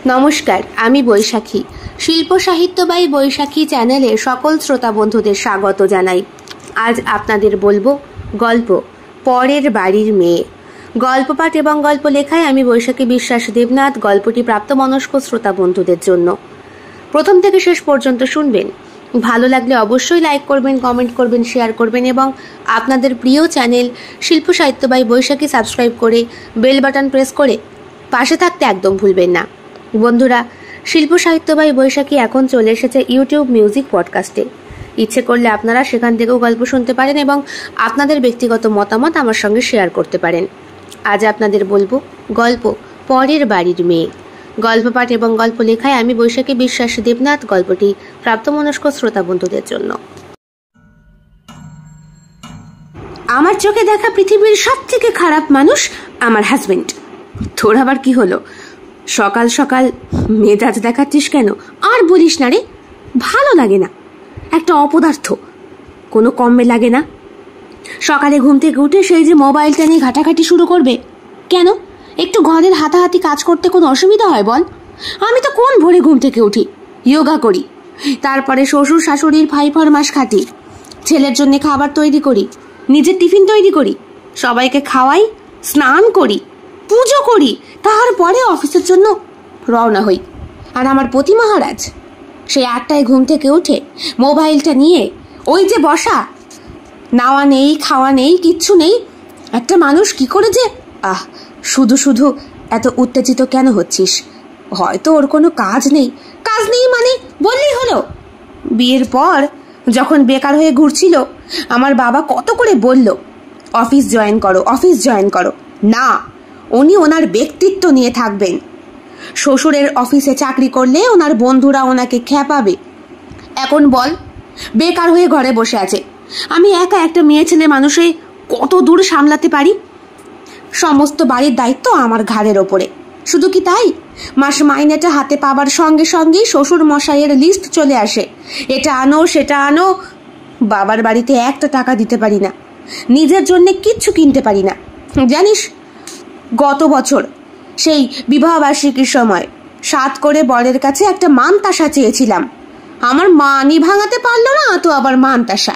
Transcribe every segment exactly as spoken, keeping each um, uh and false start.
নমস্কার, আমি বৈশাখী। শিল্প সাহিত্য বাই বৈশাখী চ্যানেলে সকল শ্রোতা বন্ধুদের স্বাগত জানাই। আজ আপনাদের বলবো গল্প পরের বাড়ির মেয়ে। গল্প পাঠ এবং গল্প লেখায় আমি বৈশাখী বিশ্বাস দেবনাথ। গল্পটি প্রাপ্তমনস্ক শ্রোতা বন্ধুদের জন্য। প্রথম থেকে শেষ পর্যন্ত শুনবেন। ভালো লাগলে অবশ্যই লাইক করবেন, কমেন্ট করবেন, শেয়ার করবেন এবং আপনাদের প্রিয় channel Shilpa Sahitya by Baishakhi subscribe করে বেল বাটন প্রেস করে পাশে থাকতে একদম ভুলবেন না। বন্ধুরা, শিল্প সাহিত্য বাই বৈশাখী এখন চলে এসেছে ইউটিউব মিউজিক পডকাস্টে। ইচ্ছে করলে আপনারা সেখান থেকেও গল্প শুনতে পারেন এবং আপনাদের ব্যক্তিগত মতামত আমার সঙ্গে শেয়ার করতে পারেন। আজ আপনাদের বলবো গল্প পরের বাড়ির মেয়ে। গল্প পাঠ এবং গল্প লেখায় আমি বৈশাখী বিশ্বাস দেবনাথ। গল্পটি প্রাপ্তমনস্ক শ্রোতা বন্ধুদের জন্য। আমার চোখে দেখা পৃথিবীর সব থেকে খারাপ মানুষ আমার হাজবেন্ড। তোর আবার কি হলো? সকাল সকাল মেজাজ দেখাচ্ছিস কেন? আর বলিস না রে, ভালো লাগে না। একটা অপদার্থ, কোনো কমে লাগে না। সকালে ঘুম থেকে উঠে সেই যে মোবাইলটা নিয়ে ঘাটাঘাটি শুরু করবে। কেন? একটু ঘরের হাতাহাতি কাজ করতে কোনো অসুবিধা হয় বল? আমি তো কোন ভোরে ঘুম থেকে উঠি, যোগা করি, তারপরে শ্বশুর শাশুড়ির ফাই ফরমাস খাটি, ছেলের জন্য খাবার তৈরি করি, নিজের টিফিন তৈরি করি, সবাইকে খাওয়াই, স্নান করি, পুজো করি, তারপরে অফিসের জন্য রওনা হই। আর আমার পতি মহারাজ সেই আটটায় ঘুম থেকে উঠে মোবাইলটা নিয়ে ওই যে বসা, নাওয়া নেই, খাওয়া নেই, কিচ্ছু নেই। একটা মানুষ কি করে যে আহ শুধু শুধু এত উত্তেজিত কেন হচ্ছিস? হয়তো ওর কোনো কাজ নেই। কাজ নেই মানে বললেই হলো। বিয়ের পর যখন বেকার হয়ে ঘুরছিল, আমার বাবা কত করে বলল অফিস জয়েন করো, অফিস জয়েন করো। না, উনি ওনার ব্যক্তিত্ব নিয়ে থাকবেন। শ্বশুরের অফিসে চাকরি করলে ওনার বন্ধুরা ওনাকে খ্যাপাবে। এখন বল, বেকার হয়ে ঘরে বসে আছে। আমি একা একটা মেয়ে ছেলে মানুষে কত দূর সামলাতে পারি? সমস্ত বাড়ির দায়িত্ব আমার ঘাড়ের ওপরে। শুধু কি তাই, মাস মাইনেটা হাতে পাবার সঙ্গে সঙ্গেই শ্বশুর মশাইয়ের লিস্ট চলে আসে, এটা আনো সেটা আনো। বাবার বাড়িতে একটা টাকা দিতে পারি না, নিজের জন্য কিচ্ছু কিনতে পারি না। জানিস, গত বছর সেই বিবাহবার্ষিকীর সময় সাত করে বরের কাছে একটা মানতাসা চেয়েছিলাম। আমার মানই ভাঙাতে পারলো না, তো আবার মানতাসা।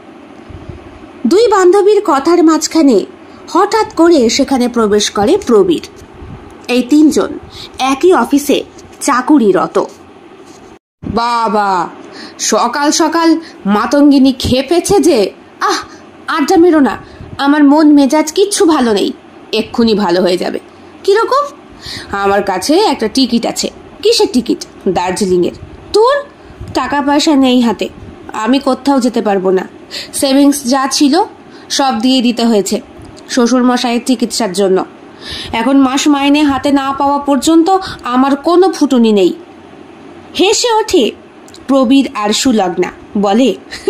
দুই বান্ধবীর কথার মাঝখানে হঠাৎ করে সেখানে প্রবেশ করে প্রবীর। এই তিনজন একই অফিসে চাকুরিরত। বাবা, সকাল সকাল মাতঙ্গিনী খেপেছে যে। আহ, আড্ডা মেরো না, আমার মন মেজাজ কিচ্ছু ভালো নেই। এক্ষুনি ভালো হয়ে যাবে। কিরকম? আমার কাছে একটা টিকিট আছে। কিসের টিকিট? দার্জিলিংয়ের। তোর টাকা পয়সা নেই হাতে, আমি কোথাও যেতে পারবো না। সেভিংস যা ছিল সব দিয়ে দিতে হয়েছে শ্বশুর মশাইয়ের চিকিৎসার জন্য। এখন মাস মাইনে হাতে না পাওয়া পর্যন্ত আমার কোনো ফুটুনি নেই। হেসে ওঠে প্রবীর আর সুলগ্না, বলে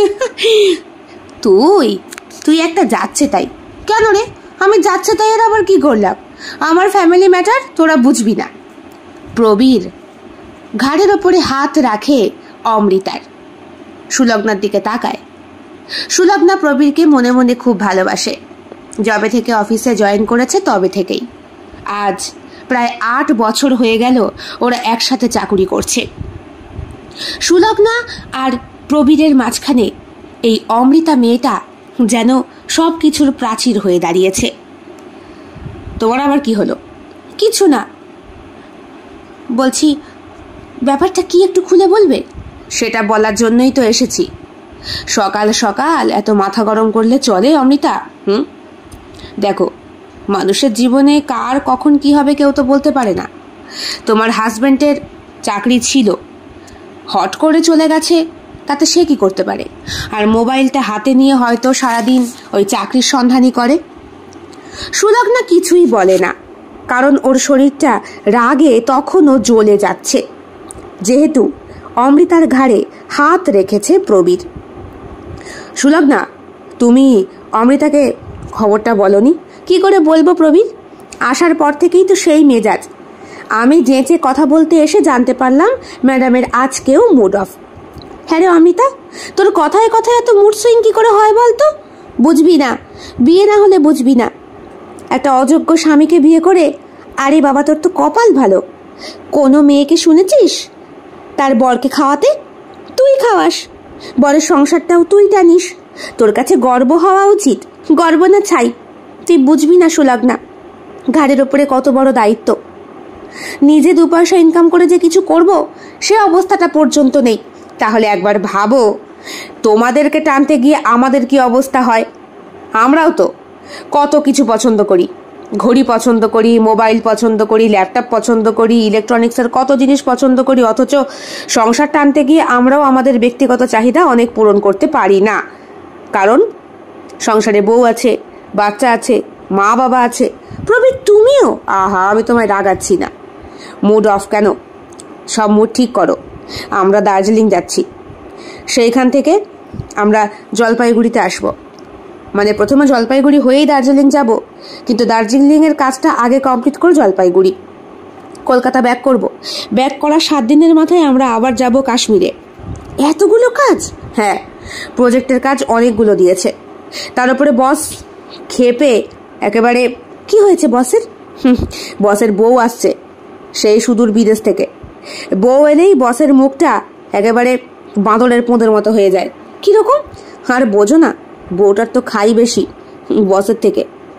তুই তুই একটা যাচ্ছে তাই। কেন রে? আমি যাচ্ছে তাই এর আবার কি করলাম? আমার ফ্যামিলি ম্যাটার তোরা বুঝবি না। প্রবীর ঘাড়ের ওপরে হাত রাখে অমৃতার, সুলগ্নার দিকে তাকায়। সুলগ্না প্রবীরকে মনে মনে খুব ভালোবাসে। যবে থেকে অফিসে জয়েন করেছে তবে থেকেই। আজ প্রায় আট বছর হয়ে গেল ওরা একসাথে চাকুরি করছে। সুলগ্না আর প্রবীরের মাঝখানে এই অমৃতা মেয়েটা যেন সব কিছুর প্রাচীর হয়ে দাঁড়িয়েছে। তোমার আবার কি হলো? কিছু না। বলছি, ব্যাপারটা কি একটু খুলে বলবে? সেটা বলার জন্যই তো এসেছি। সকাল সকাল এত মাথা গরম করলে চলে অমৃতা? হুম, দেখো, মানুষের জীবনে কার কখন কি হবে কেউ তো বলতে পারে না। তোমার হাজবেন্ডের চাকরি ছিল, হট করে চলে গেছে, তাতে সে কি করতে পারে? আর মোবাইলটা হাতে নিয়ে হয়তো সারাদিন ওই চাকরির সন্ধানই করে। সুলগ্না কিছুই বলে না, কারণ ওর শরীরটা রাগে তখনও জ্বলে যাচ্ছে, যেহেতু অমৃতার ঘাড়ে হাত রেখেছে প্রবীর। সুলগ্না, তুমি অমৃতাকে খবরটা বলনি? কি করে বলবো প্রবীর? আসার পর থেকেই তো সেই মেজাজ। আমি যেচে কথা বলতে এসে জানতে পারলাম ম্যাডামের আজকেও মুড অফ। হ্যাঁ রে অমৃতা, তোর কথায় কথায় এত মুড সুইং কি করে হয় বলতো? বুঝবি না, বিয়ে না হলে বুঝবি না। একটা অযোগ্য স্বামীকে বিয়ে করে, আরে বাবা তোর তো কপাল ভালো, কোনো মেয়েকে শুনেছিস তার বরকে খাওয়াতে? তুই খাওয়াস, বরের সংসারটাও তুই টানিস। তোর কাছে গর্ব হওয়া উচিত। গর্ব না ছাই, তুই বুঝবি না সুলগ্না, ঘাড়ের ওপরে কত বড় দায়িত্ব। নিজে দু পয়সা ইনকাম করে যে কিছু করব সে অবস্থাটা পর্যন্ত নেই। তাহলে একবার ভাবো, তোমাদেরকে টানতে গিয়ে আমাদের কি অবস্থা হয়। আমরাও তো কত কিছু পছন্দ করি, ঘড়ি পছন্দ করি, মোবাইল পছন্দ করি, ল্যাপটপ পছন্দ করি, ইলেকট্রনিক্সের কত জিনিস পছন্দ করি, অথচ সংসার টানতে গিয়ে আমরাও আমাদের ব্যক্তিগত চাহিদা অনেক পূরণ করতে পারি না। কারণ সংসারে বউ আছে, বাচ্চা আছে, মা বাবা আছে। প্রবীর তুমিও, আহা আমি তোমায় রাগাচ্ছি না। মুড অফ কেন? সব মুড ঠিক করো। আমরা দার্জিলিং যাচ্ছি, সেইখান থেকে আমরা জলপাইগুড়িতে আসব। মানে প্রথমে জলপাইগুড়ি হয়েই দার্জিলিং যাব, কিন্তু দার্জিলিংয়ের কাজটা আগে কমপ্লিট করে জলপাইগুড়ি, কলকাতা ব্যাক করব। ব্যাক করার সাত দিনের মাথায় আমরা আবার যাব কাশ্মীরে। এতগুলো কাজ? হ্যাঁ, প্রজেক্টের কাজ অনেকগুলো দিয়েছে। তার উপরে বস খেপে একেবারে। কি হয়েছে বসের? বসের বউ আসছে সেই সুদূর বিদেশ থেকে। বউ এলেই বসের মুখটা একেবারে বাঁদরের পোঁদের মতো হয়ে যায়। কিরকম? আর বোঝো না, বউটার তো খাই বেশি বসের থেকে।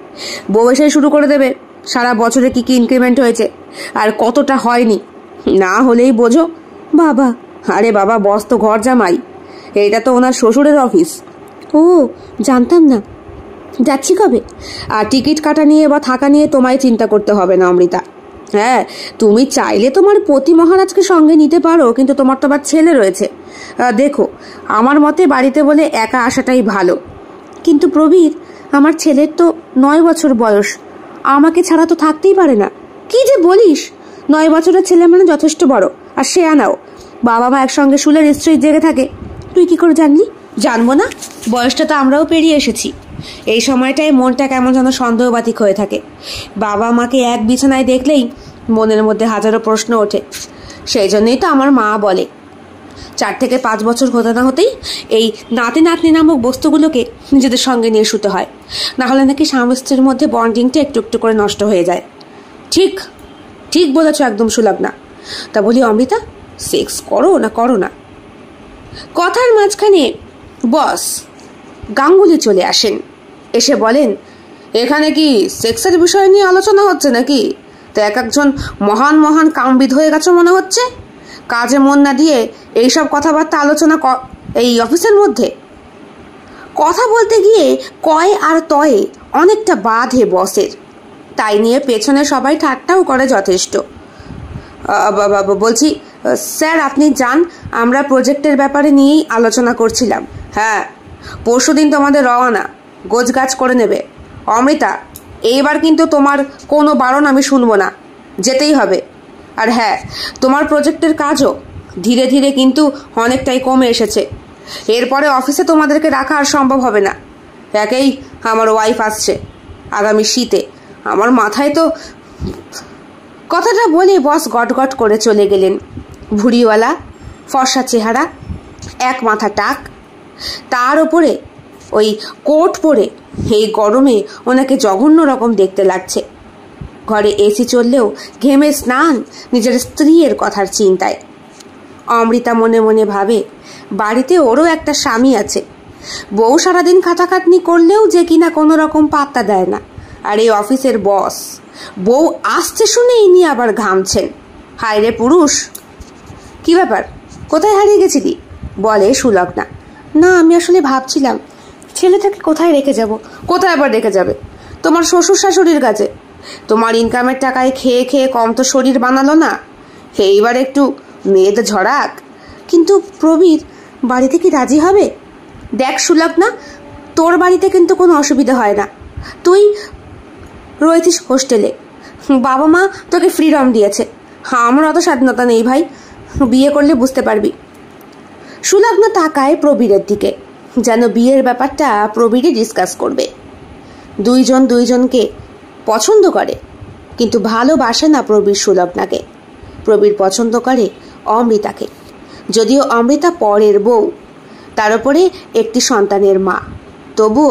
বউ এসে শুরু করে দেবে সারা বছরে কি কি ইনক্রিমেন্ট হয়েছে আর কতটা হয়নি। না হলেই বোঝো বাবা, আরে বাবা বস তো ঘর জামাই, এইটা তো ওনার শ্বশুরের অফিস। ও জানতাম না। যাচ্ছি কবে? আর টিকিট কাটা নিয়ে বা থাকা নিয়ে তোমায় চিন্তা করতে হবে না অমৃতা। হ্যাঁ, তুমি চাইলে তোমার পতি মহারাজকে সঙ্গে নিতে পারো, কিন্তু তোমার তো আবার ছেলে রয়েছে। দেখো, আমার মতে বাড়িতে বলে একা আসাটাই ভালো। কিন্তু প্রবীর, আমার ছেলের তো নয় বছর বয়স, আমাকে ছাড়া তো থাকতেই পারে না। কি যে বলিস, নয় বছরের ছেলে মানে যথেষ্ট বড়। আর সে আনাও, বাবা মা একসঙ্গে শুলে নিশ্চয়ই জেগে থাকে। তুই কি করে জানলি? জানবো না? বয়সটা তো আমরাও পেরিয়ে এসেছি। এই সময়টায় মনটা কেমন যেন সন্দেহবাতিক হয়ে থাকে। বাবা মাকে এক বিছানায় দেখলেই মনের মধ্যে হাজারো প্রশ্ন ওঠে। সেই জন্যই তো আমার মা বলে, চার থেকে পাঁচ বছর হতে না হতেই এই নাতি নাতনি নামক বস্তুগুলোকে নিজেদের সঙ্গে নিয়ে শুতে হয়, না হলে নাকি স্বামী স্ত্রীর মধ্যে বন্ডিংটা একটু একটু করে নষ্ট হয়ে যায়। ঠিক ঠিক বলেছ একদম সুলগ্না। তা বলি অমৃতা, সেক্স করো না করো না? কথার মাঝখানে বস গাঙ্গুলি চলে আসেন। এসে বলেন, এখানে কি সেক্সের বিষয় নিয়ে আলোচনা হচ্ছে নাকি? তো এক একজন মহান মহান কামবিদ হয়ে গেছে মনে হচ্ছে। কাজে মন না দিয়ে এইসব কথাবার্তা আলোচনা এই অফিসের মধ্যে? কথা বলতে গিয়ে কয় আর তয়ে অনেকটা বাধে বসের, তাই নিয়ে পেছনে সবাই ঠাট্টাও করে যথেষ্ট। বলছি স্যার আপনি যান, আমরা প্রজেক্টের ব্যাপারে নিয়েই আলোচনা করছিলাম। হ্যাঁ, পরশু দিন তোমাদের রওনা, গোছগাছ করে নেবে। অমৃতা, এইবার কিন্তু তোমার কোনো বারণ আমি শুনবো না, যেতেই হবে। আর হ্যাঁ, তোমার প্রজেক্টের কাজও ধীরে ধীরে কিন্তু অনেকটাই কমে এসেছে। এরপরে অফিসে তোমাদেরকে রাখা আর সম্ভব হবে না। একেই আমার ওয়াইফ আসছে আগামী শীতে, আমার মাথায় তো। কথাটা বলে বস গটগট করে চলে গেলেন। ভুড়িওয়ালা, ফর্সা চেহারা, এক মাথা টাক, তার ওপরে ওই কোট পরে এই গরমে ওনাকে জঘন্য রকম দেখতে লাগছে। ঘরে এসি চললেও ঘেমে স্নান নিজের স্ত্রীর কথার চিন্তায়। অমৃতা মনে মনে ভাবে, বাড়িতে ওরও একটা স্বামী আছে, বউ সারাদিন খাটাখাটনি করলেও যে কিনা কোনো রকম পাত্তা দেয় না। আর এই অফিসের বস, বউ আসছে শুনে ইনি আবার ঘামছেন। হায় রে পুরুষ! কি ব্যাপার, কোথায় হারিয়ে গেছিলি? বলে সুলগ্না। না, আমি আসলে ভাবছিলাম ছেলেটাকে কোথায় রেখে যাব। কোথায় আবার রেখে যাবে? তোমার শ্বশুর শাশুড়ির কাছে। তোমার ইনকামের টাকায় খেয়ে খেয়ে কম তো শরীর বানালো না, এইবার একটু মেয়েদের ঝরাক। কিন্তু প্রবীর বাড়িতে কি রাজি হবে? দেখ সুলগ্না, তোর বাড়িতে কিন্তু কোনো অসুবিধা হয় না। তুই রয়েছিস হোস্টেলে, বাবা মা তোকে ফ্রিডম দিয়েছে। আমার অত স্বাধীনতা নেই ভাই, বিয়ে করলে বুঝতে পারবি। সুলগ্না তাকায় প্রবীরের দিকে, যেন বিয়ের ব্যাপারটা প্রবীরই ডিসকাস করবে। দুইজন দুইজনকে পছন্দ করে, কিন্তু ভালোবাসে না প্রবীর সুলগ্নাকে। প্রবীর পছন্দ করে অমৃতাকে, যদিও অমৃতা পরের বউ, তার উপরে একটি সন্তানের মা। তবুও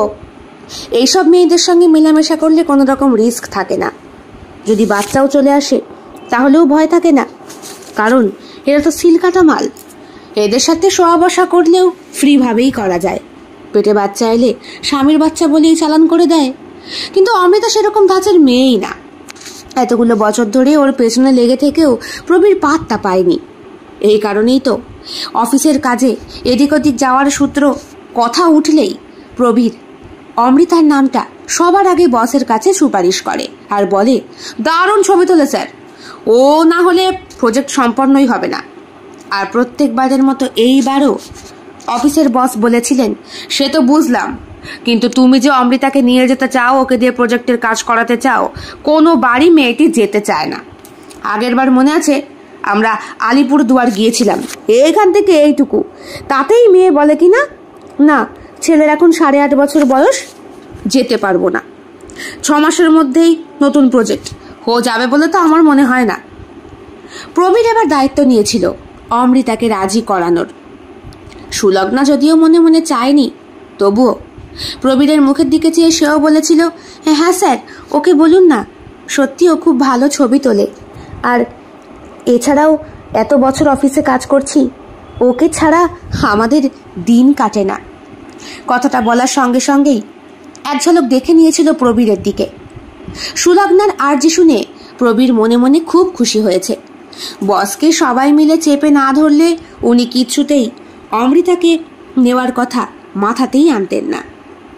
এইসব মেয়েদের সঙ্গে মেলামেশা করলে কোনো রকম রিস্ক থাকে না। যদি বাচ্চাও চলে আসে তাহলেও ভয় থাকে না, কারণ এরা তো সিল কাটা মাল। এদের সাথে শোয়া বসা করলেও ফ্রিভাবেই করা যায়। পেটে বাচ্চা এলে স্বামীর বাচ্চা বলেই চালান করে দেয়। কিন্তু অমৃতা সেরকম ধাঁচের মেয়েই না। এতগুলো বছর ধরে ওর পেছনে লেগে থেকেও প্রবীর পাত্তা পায়নি। এই কারণেই তো অফিসের কাজে এদিক ওদিক যাওয়ার সূত্র কথা উঠলেই প্রবীর অমৃতার নামটা সবার আগে বসের কাছে সুপারিশ করে আর বলে, দারুণ ছবি তোলে স্যার, ও না হলে প্রজেক্ট সম্পন্নই হবে না। আর প্রত্যেকবারের মতো এইবারও অফিসের বস বলেছিলেন, সে তো বুঝলাম, কিন্তু তুমি যে অমৃতাকে নিয়ে যেতে চাও, ওকে দিয়ে প্রজেক্টের কাজ করাতে চাও, কোনো বাড়ি মেয়েটি যেতে চায় না। আগের বার মনে আছে আমরা আলিপুর দুয়ার গিয়েছিলাম, এইখান থেকে এইটুকু, তাতেই মেয়ে বলে কি না না ছেলের এখন সাড়ে আট বছর বয়স, যেতে পারবো না। ছ মাসের মধ্যেই নতুন প্রজেক্ট হো যাবে বলে তো আমার মনে হয় না। প্রবীর এবার দায়িত্ব নিয়েছিল অমৃতাকে রাজি করানোর। সুলগ্না যদিও মনে মনে চায়নি, তবুও প্রবীরের মুখের দিকে চেয়ে সেও বলেছিল, হ্যাঁ স্যার, ওকে বলুন না, সত্যি ও খুব ভালো ছবি তোলে। আর এছাড়াও এত বছর অফিসে কাজ করছি, ওকে ছাড়া আমাদের দিন কাটে না। কথাটা বলার সঙ্গে সঙ্গেই এক ঝলক দেখে নিয়েছিল প্রবীরের দিকে। সুলগ্নার আর্জি শুনে প্রবীর মনে মনে খুব খুশি হয়েছে। বসকে সবাই মিলে চেপে না ধরলে উনি কিছুতেই অমৃতাকে নেওয়ার কথা মাথাতেই আনতেন না।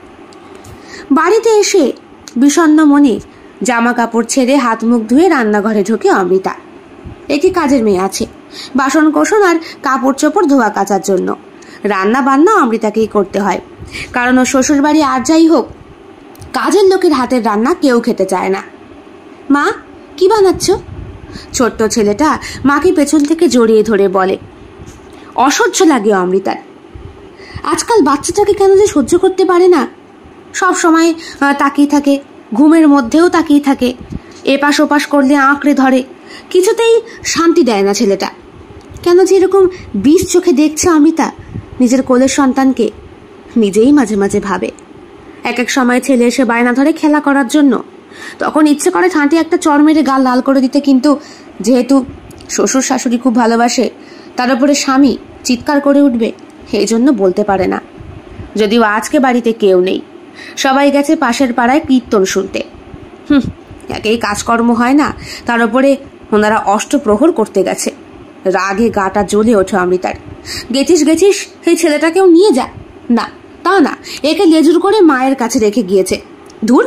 বাড়িতে এসে বিষণ্ণ মনে জামা কাপড় ছেড়ে হাত মুখ ধুয়ে রান্নাঘরে ঢোকে অমৃতা। একটি কাজের মেয়ে আছে, বাসন কোসন আর কাপড় চোপড় ধোয়া কাচার জন্য। রান্না বান্না অমৃতাকেই করতে হয়, কারণ ও শ্বশুর বাড়ি আর যাই হোক, কাজের লোকের হাতের রান্না কেউ খেতে চায় না। মা, কি বানাচ্ছ? ছোট্ট ছেলেটা মাকে পেছন থেকে জড়িয়ে ধরে বলে। অসহ্য লাগে অমৃতার। আজকাল বাচ্চাটাকে কেন যে সহ্য করতে পারে না। সব সময় তাকিয়ে থাকে, ঘুমের মধ্যেও তাকিয়ে থাকে, এপাশ ওপাশ করলে আঁকড়ে ধরে, কিছুতেই শান্তি দেয় না ছেলেটা। কেন যে এরকম বিষ চোখে দেখছে অমৃতা নিজের কোলের সন্তানকে, নিজেই মাঝে মাঝে ভাবে। এক এক সময় ছেলে এসে বায়না ধরে খেলা করার জন্য, তখন ইচ্ছে করে ঠাঁটে একটা চড় মেরে গাল লাল করে দিতে, কিন্তু যেহেতু শ্বশুর শাশুড়ি খুব ভালোবাসে, তার উপরে স্বামী চিৎকার করে উঠবে, এই জন্য বলতে পারে না। যদিও আজকে বাড়িতে কেউ নেই, সবাই গেছে পাশের পাড়ায় কীর্তন শুনতে। হুম, একেই কাজকর্ম হয় না, তার উপরে ওনারা অষ্টপ্রহর করতে গেছে। রাগে গাটা জ্বলে ওঠে অমৃতার। গেছিস গেছিস এই ছেলেটাকেও নিয়ে যা। না, তা না, একে লেজুর করে মায়ের কাছে রেখে গিয়েছে। ধুর।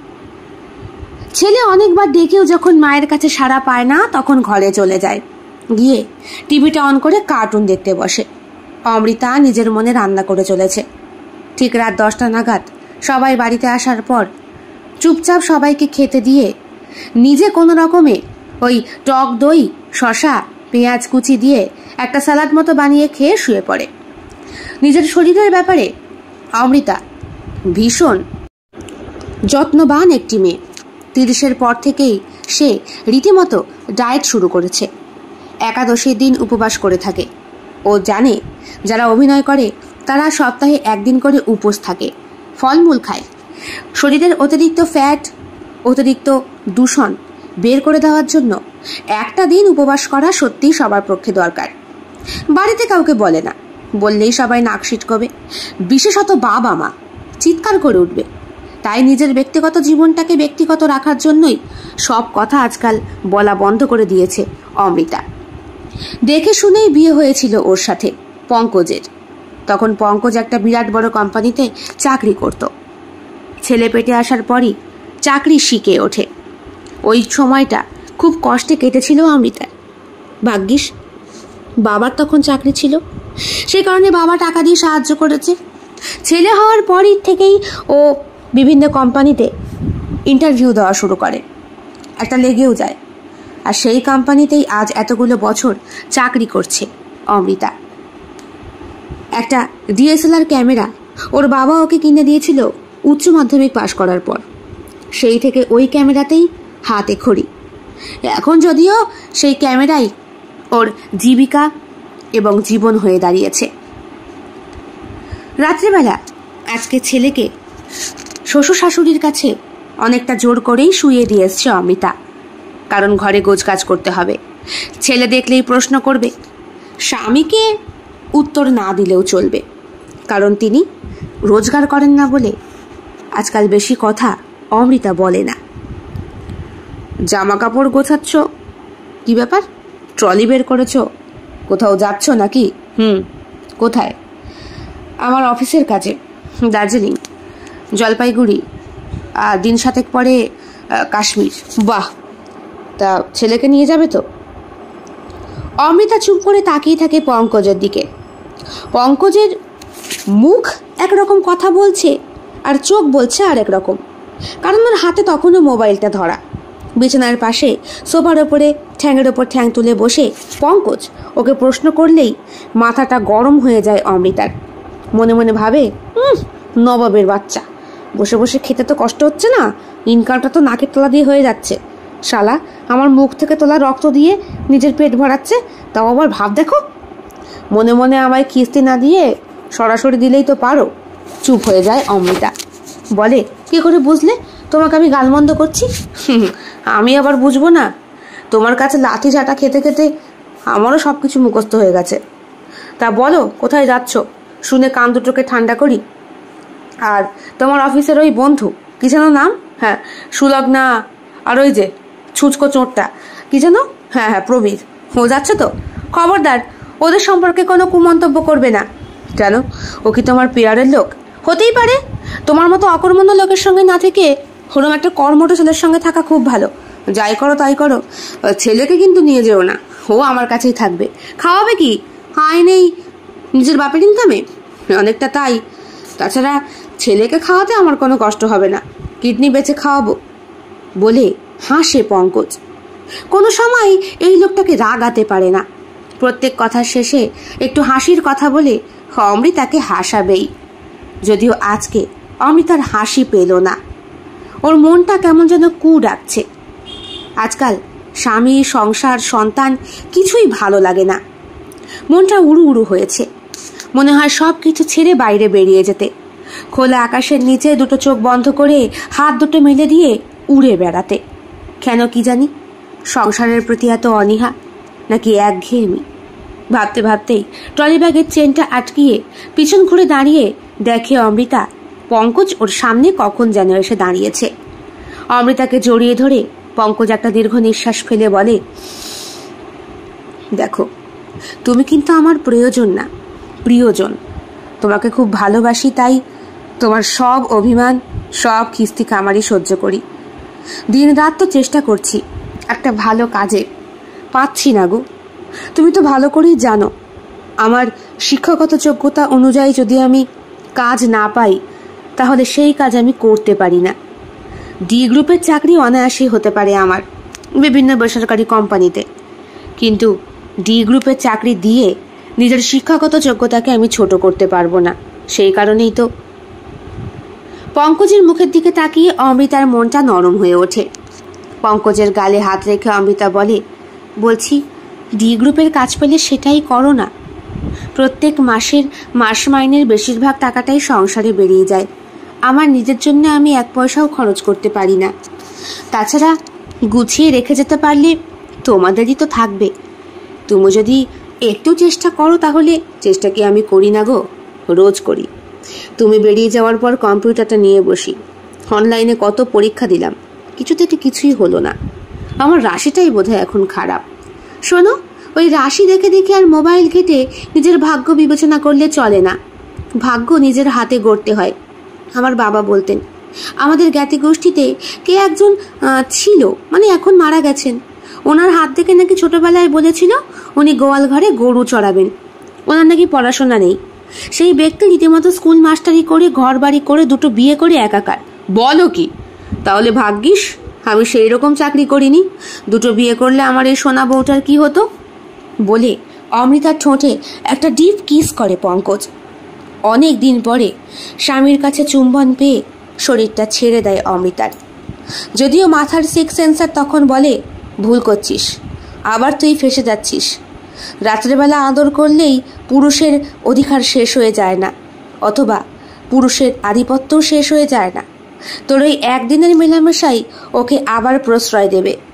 ছেলে অনেকবার ডেকেও যখন মায়ের কাছে সাড়া পায় না, তখন ঘরে চলে যায়, গিয়ে টিভিটা অন করে কার্টুন দেখতে বসে। অমৃতা নিজের মনে রান্না করে চলেছে। ঠিক রাত দশটা নাগাদ সবাই বাড়িতে আসার পর চুপচাপ সবাইকে খেতে দিয়ে নিজে কোনো রকমে ওই টক দই, শশা, পেঁয়াজ কুচি দিয়ে একটা স্যালাড মতো বানিয়ে খেয়ে শুয়ে পড়ে। নিজের শরীরের ব্যাপারে অমৃতা ভীষণ যত্নবান একটি মেয়ে। তিরিশের পর থেকেই সে রীতিমতো ডায়েট শুরু করেছে। একাদশীর দিন উপবাস করে থাকে। ও জানে যারা অভিনয় করে তারা সপ্তাহে একদিন করে উপোস থাকে, ফলমূল খায়। শরীরের অতিরিক্ত ফ্যাট, অতিরিক্ত দূষণ বের করে দেওয়ার জন্য একটা দিন উপবাস করা সত্যিই সবার পক্ষে দরকার। বাড়িতে কাউকে বলে না, বললেই সবাই নাক সিটকবে, বিশেষত বাবা মা চিৎকার করে উঠবে। তাই নিজের ব্যক্তিগত জীবনটাকে ব্যক্তিগত রাখার জন্যই সব কথা আজকাল বলা বন্ধ করে দিয়েছে অমৃতা। দেখে শুনেই বিয়ে হয়েছিল ওর সাথে পঙ্কজের। তখন পঙ্কজ একটা বিরাট বড় কোম্পানিতে চাকরি করত। ছেলে পেটে আসার পরই চাকরি শিখে ওঠে। ওই সময়টা খুব কষ্টে কেটেছিল অমৃতার। ভাগ্যিস বাবার তখন চাকরি ছিল, সেই কারণে বাবা টাকা দিয়ে সাহায্য করেছে। ছেলে হওয়ার পরই থেকেই ও বিভিন্ন কোম্পানিতে ইন্টারভিউ দেওয়া শুরু করে, একটা লেগেও যায়। আর সেই কোম্পানিতেই আজ এতগুলো বছর চাকরি করছে অমৃতা। একটা ডিএসএলআর ক্যামেরা ওর বাবা ওকে কিনে দিয়েছিল উচ্চ মাধ্যমিক পাশ করার পর। সেই থেকে ওই ক্যামেরাতেই হাতে খড়ি। এখন যদিও সেই ক্যামেরাই ওর জীবিকা এবং জীবন হয়ে দাঁড়িয়েছে। রাত্রিবেলা আজকে ছেলেকে শ্বশুর শাশুড়ির কাছে অনেকটা জোর করেই শুইয়ে দিয়ে এসছে অমৃতা। কারণ ঘরে গোছগাছ করতে হবে। ছেলে দেখলেই প্রশ্ন করবে। স্বামীকে উত্তর না দিলেও চলবে, কারণ তিনি রোজগার করেন না বলে আজকাল বেশি কথা অমৃতা বলে না। জামা কাপড় গোছাচ্ছ, কি ব্যাপার? ট্রলি বের করেছ? কোথাও যাচ্ছ নাকি? হুম, কোথায়? আমার অফিসের কাজে, দার্জিলিং, জলপাইগুড়ি, আর দিন সাতেক পরে কাশ্মীর। বাহ, তা ছেলেকে নিয়ে যাবে তো? অমৃতা চুপ করে তাকিয়ে থাকে পঙ্কজের দিকে। পঙ্কজের মুখ একরকম কথা বলছে আর চোখ বলছে আর এক রকম, কারণ ওর হাতে তখনও মোবাইলটা ধরা। বিছানার পাশে সোফার ওপরে ঠ্যাংয়ের ওপর ঠ্যাং তুলে বসে পঙ্কজ ওকে প্রশ্ন করলেই মাথাটা গরম হয়ে যায় অমৃতার। মনে মনে ভাবে, হুম, নবাবের বাচ্চা, বসে বসে খেতে তো কষ্ট হচ্ছে না, ইনকামটা তো নাকের তলা দিয়ে হয়ে যাচ্ছে। শালা আমার মুখ থেকে তোলা রক্ত দিয়ে নিজের পেট ভরাচ্ছে, তাও আবার ভাব দেখো। মনে মনে আমায় কিস্তি না দিয়ে সরাসরি দিলেই তো পারো। চুপ হয়ে যায় অমৃতা। বলে, কি করে বুঝলে তোমাকে আমি গালমন্দ করছি? আমি আবার বুঝবো না? তোমার কাছে লাঠি ঝাঁটা খেতে খেতে আমারও সব কিছু মুখস্থ হয়ে গেছে। তা বলো, কোথায় যাচ্ছ? শুনে কান দুটোকে ঠান্ডা করি। আর তোমার অফিসের ওই বন্ধু, কি যেন নাম? হ্যাঁ, সুলগ্না, আর ওই যে ছুচকো চোরটা, কি যেন? হ্যাঁ হ্যাঁ প্রবীর, ও যাচ্ছে তো? খবরদার ওদের সম্পর্কে কোনো কুমন্তব্য করবে না। কেন, ও কি তোমার পেয়ারের লোক? হতেই পারে। তোমার মতো অকর্মণ্য লোকের সঙ্গে না থেকে হরম একটা কর্মঠ ছেলের সঙ্গে থাকা খুব ভালো। যাই করো তাই করো, ছেলেকে কিন্তু নিয়ে যেও না, ও আমার কাছেই থাকবে। খাওয়াবে কি? আয় নেই নিজের বাপের ইনকামে, অনেকটা তাই। তাছাড়া ছেলেকে খাওয়াতে আমার কোনো কষ্ট হবে না, কিডনি বেচে খাওয়াবো। বলে হাসে পঙ্কজ। কোনো সময় এই লোকটাকে রাগাতে পারে না। প্রত্যেক কথার শেষে একটু হাসির কথা বলে অমৃতাকে হাসাবেই। যদিও আজকে অমৃতার হাসি পেল না, ওর মনটা কেমন যেন কু ডাকছে। আজকাল স্বামী, সংসার, সন্তান কিছুই ভালো লাগে না। মনটা উড়ু উড়ু হয়েছে। মনে হয় সব কিছু ছেড়ে বাইরে বেরিয়ে যেতে, খোলা আকাশের নিচে দুটো চোখ বন্ধ করে হাত দুটো মেলে দিয়ে উড়ে বেড়াতে। কেন কি জানি, সংসারের প্রতি এত অনীহা, নাকি একঘেয়েমি? ভাবতে ভাবতেই ট্রলি ব্যাগের চেনটা আটকিয়ে পিছন ঘুরে দাঁড়িয়ে দেখে অমৃতা পঙ্কজ ওর সামনে কখন যেন এসে দাঁড়িয়েছে। অমৃতাকে জড়িয়ে ধরে পঙ্কজ একটা দীর্ঘ নিঃশ্বাস ফেলে বলে, দেখো, তুমি কিন্তু আমার প্রয়োজন না, প্রিয়জন। তোমাকে খুব ভালোবাসি, তাই তোমার সব অভিমান, সব খিস্তি কামারি সহ্য করি। দিন রাত তো চেষ্টা করছি একটা ভালো কাজে, পাচ্ছি না গো। তুমি তো ভালো করেই জানো, আমার শিক্ষাগত যোগ্যতা অনুযায়ী যদি আমি কাজ না পাই তাহলে সেই কাজ আমি করতে পারি না। ডি গ্রুপের চাকরি অনায়াসই হতে পারে আমার বিভিন্ন বেসরকারি কোম্পানিতে, কিন্তু ডি গ্রুপের চাকরি দিয়ে নিজের শিক্ষাগত যোগ্যতাকে আমি ছোট করতে পারবো না। সেই কারণেই তো। পঙ্কজের মুখের দিকে তাকিয়ে অমৃতার মনটা নরম হয়ে ওঠে। পঙ্কজের গালে হাত রেখে অমৃতা বলে, বলছি ডি গ্রুপের কাজ পেলে সেটাই করো না। প্রত্যেক মাসের মাস মাইনের বেশিরভাগ টাকাটাই সংসারে বেরিয়ে যায়। আমার নিজের জন্য আমি এক পয়সাও খরচ করতে পারি না। তাছাড়া গুছিয়ে রেখে যেতে পারলে তোমাদেরই তো থাকবে। তুমি যদি একটু চেষ্টা করো তাহলে। চেষ্টা কি আমি করি না গো? রোজ করি। তুমি বেরিয়ে যাওয়ার পর কম্পিউটারটা নিয়ে বসি, অনলাইনে কত পরীক্ষা দিলাম, কিছুতে কিছুই হলো না। আমার রাশিটাই বোধহয় এখন খারাপ। শোনো, ওই রাশি দেখে দেখে আর মোবাইল ঘেটে নিজের ভাগ্য বিবেচনা করলে চলে না। ভাগ্য নিজের হাতে গড়তে হয়। আমার বাবা বলতেন, আমাদের জ্ঞাতি গোষ্ঠীতে কে একজন ছিল, মানে এখন মারা গেছেন, ওনার হাত থেকে নাকি ছোটবেলায় বলেছিল উনি গোয়াল ঘরে গরু চড়াবেন। ওনার নাকি পড়াশোনা নেই। সেই ব্যক্তি রীতিমতো স্কুল মাস্টারি করে ঘর বাড়ি করে দুটো বিয়ে করে একাকার। বলো কি? তাহলে ভাগ্যিস আমি সেই রকম চাকরি করিনি। দুটো বিয়ে করলে আমার এই সোনা বউটার কি হতো? বলে অমৃতার ঠোঁটে একটা ডিপ কিস করে পঙ্কজ। অনেক দিন পরে স্বামীর কাছে চুম্বন পেয়ে শরীরটা ছেড়ে দেয় অমৃতার। যদিও মাথার সিক্স সেন্সার তখন বলে, ভুল করছিস, আবার তুই ফেসে যাচ্ছিস। রাত্রেবেলা আদর করলেই পুরুষের অধিকার শেষ হয়ে যায় না, অথবা পুরুষের আধিপত্যও শেষ হয়ে যায় না। তোর ওই একদিনের মেলামেশাই ওকে আবার প্রশ্রয় দেবে।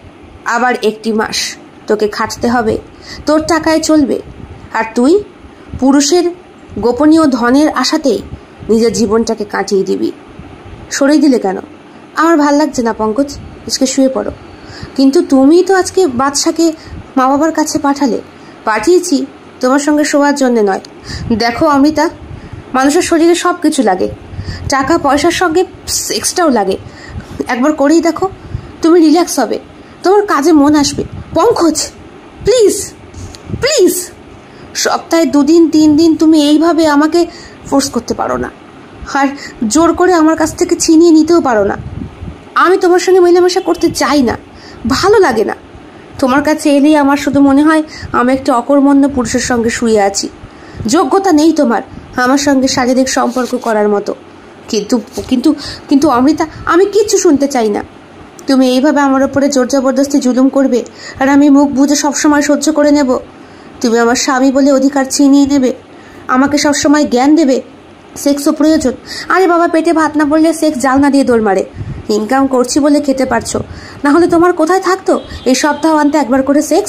আবার একটি মাস তোকে খাটতে হবে, তোর টাকায় চলবে, আর তুই পুরুষের গোপনীয় ধনের আশাতেই নিজের জীবনটাকে কাটিয়ে দিবি। সরিয়ে দিলে কেন? আমার ভাল লাগছে না পঙ্কজ, আজকে শুয়ে পড়ো। কিন্তু তুমি তো আজকে বাদশাকে মা বাবার কাছে পাঠালে। পাঠিয়েছি তোমার সঙ্গে শোয়ার জন্যে নয়। দেখো অমৃতা, মানুষের শরীরে সব কিছু লাগে, টাকা পয়সার সঙ্গে সেক্সটাও লাগে। একবার করেই দেখো, তুমি রিল্যাক্স হবে, তোমার কাজে মন আসবে। পঙ্কজ প্লিজ প্লিজ, সপ্তাহে দুদিন তিন দিন তুমি এইভাবে আমাকে ফোর্স করতে পারো না, আর জোর করে আমার কাছ থেকে ছিনিয়ে নিতেও পারো না। আমি তোমার সঙ্গে মেলামেশা করতে চাই না, ভালো লাগে না। তোমার কাছে এলেই আমার শুধু মনে হয় আমি একটা অকর্মণ্য পুরুষের সঙ্গে শুয়ে আছি। যোগ্যতা নেই তোমার আমার সঙ্গে শারীরিক সম্পর্ক করার মতো। কিন্তু কিন্তু কিন্তু অমৃতা, আমি কিচ্ছু শুনতে চাই না। তুমি এইভাবে আমার ওপরে জোর জবরদস্তি জুলুম করবে, আর আমি মুখ বুজে সবসময় সহ্য করে নেব? তুমি আমার স্বামী বলে অধিকার ছিনিয়ে নেবে, আমাকে সবসময় জ্ঞান দেবে সেক্সও প্রয়োজন। আরে বাবা, পেটে ভাত না পড়লে সেক্স জালনা দিয়ে দৌড় মারে। ইনকাম করছি বলে খেতে পারছো, না হলে তোমার কোথায় থাকতো এই সপ্তাহ আনতে একবার করে সেক্স?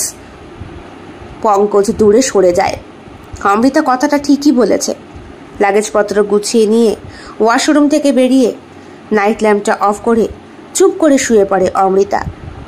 পঙ্কজ দূরে সরে যায়। অমৃতা কথাটা ঠিকই বলেছে। লাগেজপত্র গুছিয়ে নিয়ে ওয়াশরুম থেকে বেরিয়ে নাইট ল্যাম্পটা অফ করে চুপ করে শুয়ে পড়ে অমৃতা।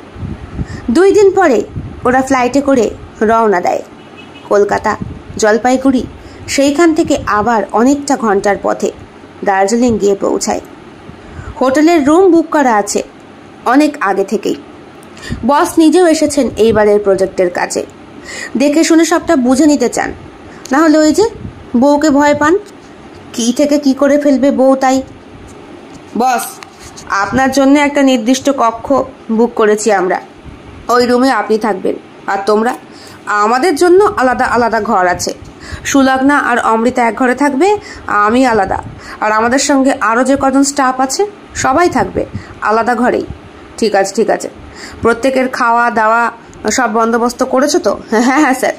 দুই দিন পরে ওরা ফ্লাইটে করে রওনা দেয় কলকাতা, জলপাইগুড়ি, সেইখান থেকে আবার অনেকটা ঘন্টার পথে দার্জিলিং গিয়ে পৌঁছায়। হোটেলের রুম বুক করা আছে অনেক আগে থেকেই। বস নিজেও এসেছেন এইবারের প্রজেক্টের কাজে, দেখে শুনে সবটা বুঝে নিতে চান, না হলে ওই যে বউকে ভয় পান, কি থেকে কি করে ফেলবে বউ। তাই বস, আপনার জন্য একটা নির্দিষ্ট কক্ষ বুক করেছি আমরা, ওই রুমে আপনি থাকবেন, আর তোমরা, আমাদের জন্য আলাদা আলাদা ঘর আছে। সুলগ্না আর অমৃতা এক ঘরে থাকবে, আমি আলাদা, আর আমাদের সঙ্গে আরও যে কজন স্টাফ আছে সবাই থাকবে আলাদা ঘরেই। ঠিক আছে ঠিক আছে, প্রত্যেকের খাওয়া দাওয়া সব বন্দোবস্ত করেছো তো? হ্যাঁ হ্যাঁ স্যার।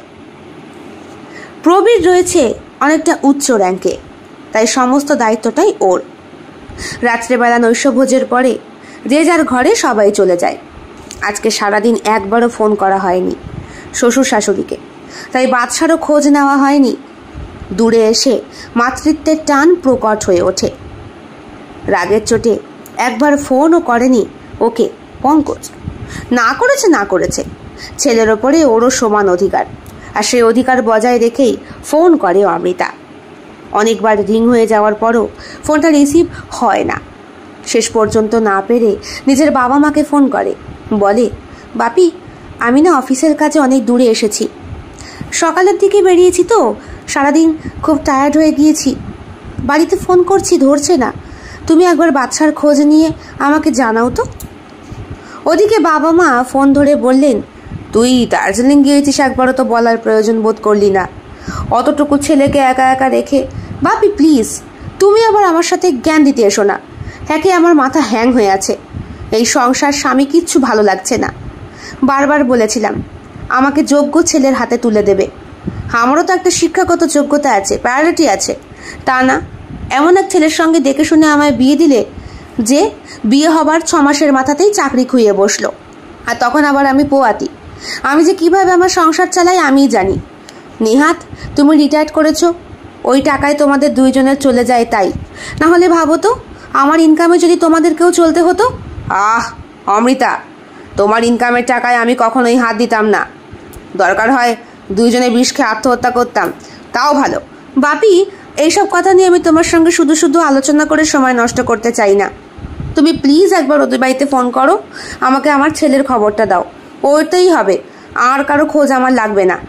প্রবীর রয়েছে অনেকটা উচ্চ র্যাঙ্কে, তাই সমস্ত দায়িত্বটাই ওর। রাত্রেবেলা নৈশভোজের পরে যে যার ঘরে সবাই চলে যায়। আজকে সারাদিন একবারও ফোন করা হয়নি শ্বশুর শাশুড়িকে, তাই বাদশারও খোঁজ নেওয়া হয়নি। দূরে এসে মাতৃত্বের টান প্রকট হয়ে ওঠে। রাগের চোটে একবার ফোনও করেনি ওকে পঙ্কজ। না করেছে না করেছে, ছেলের ওপরে ওরও সমান অধিকার, আর সেই অধিকার বজায় রেখেই ফোন করে অমৃতা। অনেকবার রিং হয়ে যাওয়ার পরও ফোনটা রিসিভ হয় না। শেষ পর্যন্ত না পেরে নিজের বাবা মাকে ফোন করে, বলে, বাপি, আমি না অফিসের কাজে অনেক দূরে এসেছি, সকালের দিকে বেরিয়েছি তো সারাদিন খুব টায়ার্ড হয়ে গিয়েছি, বাড়িতে ফোন করছি ধরছে না, তুমি একবার বাচ্চার খোঁজ নিয়ে আমাকে জানাও তো। ওদিকে বাবা মা ফোন ধরে বললেন, তুই দার্জিলিং গিয়েছিস একবারও তো বলার প্রয়োজন বোধ করলি না, অতটুকু ছেলেকে একা একা রেখে। বাপি প্লিজ, তুমি আবার আমার সাথে জ্ঞান দিতে এসো না, একে আমার মাথা হ্যাং হয়ে আছে, এই সংসার স্বামী কিচ্ছু ভালো লাগছে না। বারবার বলেছিলাম আমাকে যোগ্য ছেলের হাতে তুলে দেবে, আমারও তো একটা শিক্ষাগত যোগ্যতা আছে, প্রায়োরিটি আছে, তা না এমন এক ছেলের সঙ্গে দেখে শুনে আমায় বিয়ে দিলে যে বিয়ে হবার ছ মাসের মাথাতেই চাকরি খুইয়ে বসলো, আর তখন আবার আমি পোয়াতি। আমি যে কিভাবে আমার সংসার চালাই আমিই জানি। নেহাত তুমি রিটায়ার্ড করেছো, ওই টাকায় তোমাদের দুইজনের চলে যায়, তাই না হলে ভাবো তো আমার ইনকামে যদি তোমাদেরকেও চলতে হতো। আহ অমৃতা, তোমার ইনকামের টাকায় আমি কখনোই হাত দিতাম না, দরকার হয় দুইজনে বিষ খেয়ে আত্মহত্যা করতাম, তাও ভালো। বাপি, এইসব কথা নিয়ে আমি তোমার সঙ্গে শুধু শুধু আলোচনা করে সময় নষ্ট করতে চাই না। তুমি প্লিজ একবার ওদের বাড়িতে ফোন করো, আমাকে আমার ছেলের খবরটা দাও, ওইটাই হবে, আর কারো খোঁজ আমার লাগবে না।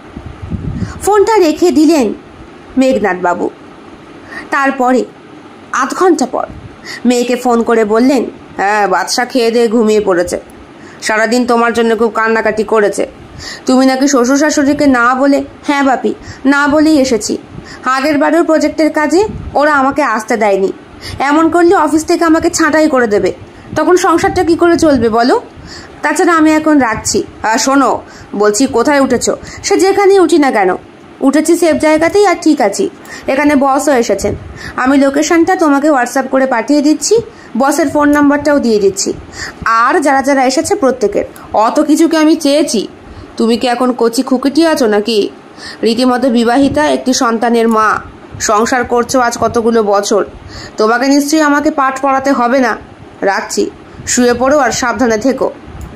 ফোনটা রেখে দিলেন মেঘনাথ বাবু। তারপরে আধ ঘন্টা পর মেয়েকে ফোন করে বললেন, হ্যাঁ বাদশা খেয়ে দিয়ে ঘুমিয়ে পড়েছে, সারাদিন তোমার জন্য খুব কান্নাকাটি করেছে, তুমি নাকি শ্বশুর শাশুড়িকে না বলে। হ্যাঁ বাপি, না বলেই এসেছি, আগের বারেও প্রজেক্টের কাজে ওরা আমাকে আসতে দেয়নি, এমন করলে অফিস থেকে আমাকে ছাঁটাই করে দেবে, তখন সংসারটা কি করে চলবে বলো। তাছাড়া আমি এখন রাখছি। আর শোনো, বলছি কোথায় উঠেছ? সে যেখানেই উঠি না কেন, উঠেছি সেফ জায়গাতেই আর ঠিক আছি। এখানে বসও এসেছেন। আমি লোকেশনটা তোমাকে হোয়াটসঅ্যাপ করে পাঠিয়ে দিচ্ছি, বসের ফোন নাম্বারটাও দিয়ে দিচ্ছি। আর যারা যারা এসেছে প্রত্যেকের। অত কিছুকে আমি চেয়েছি? তুমি কি এখন কচি খুকিটি আছো নাকি? রীতিমতো বিবাহিতা, একটি সন্তানের মা, সংসার করছো আজ কতগুলো বছর। তোমাকে নিশ্চয়ই আমাকে পাঠ পড়াতে হবে না। রাখছি, শুয়ে পড়ো আর সাবধানে থেকো।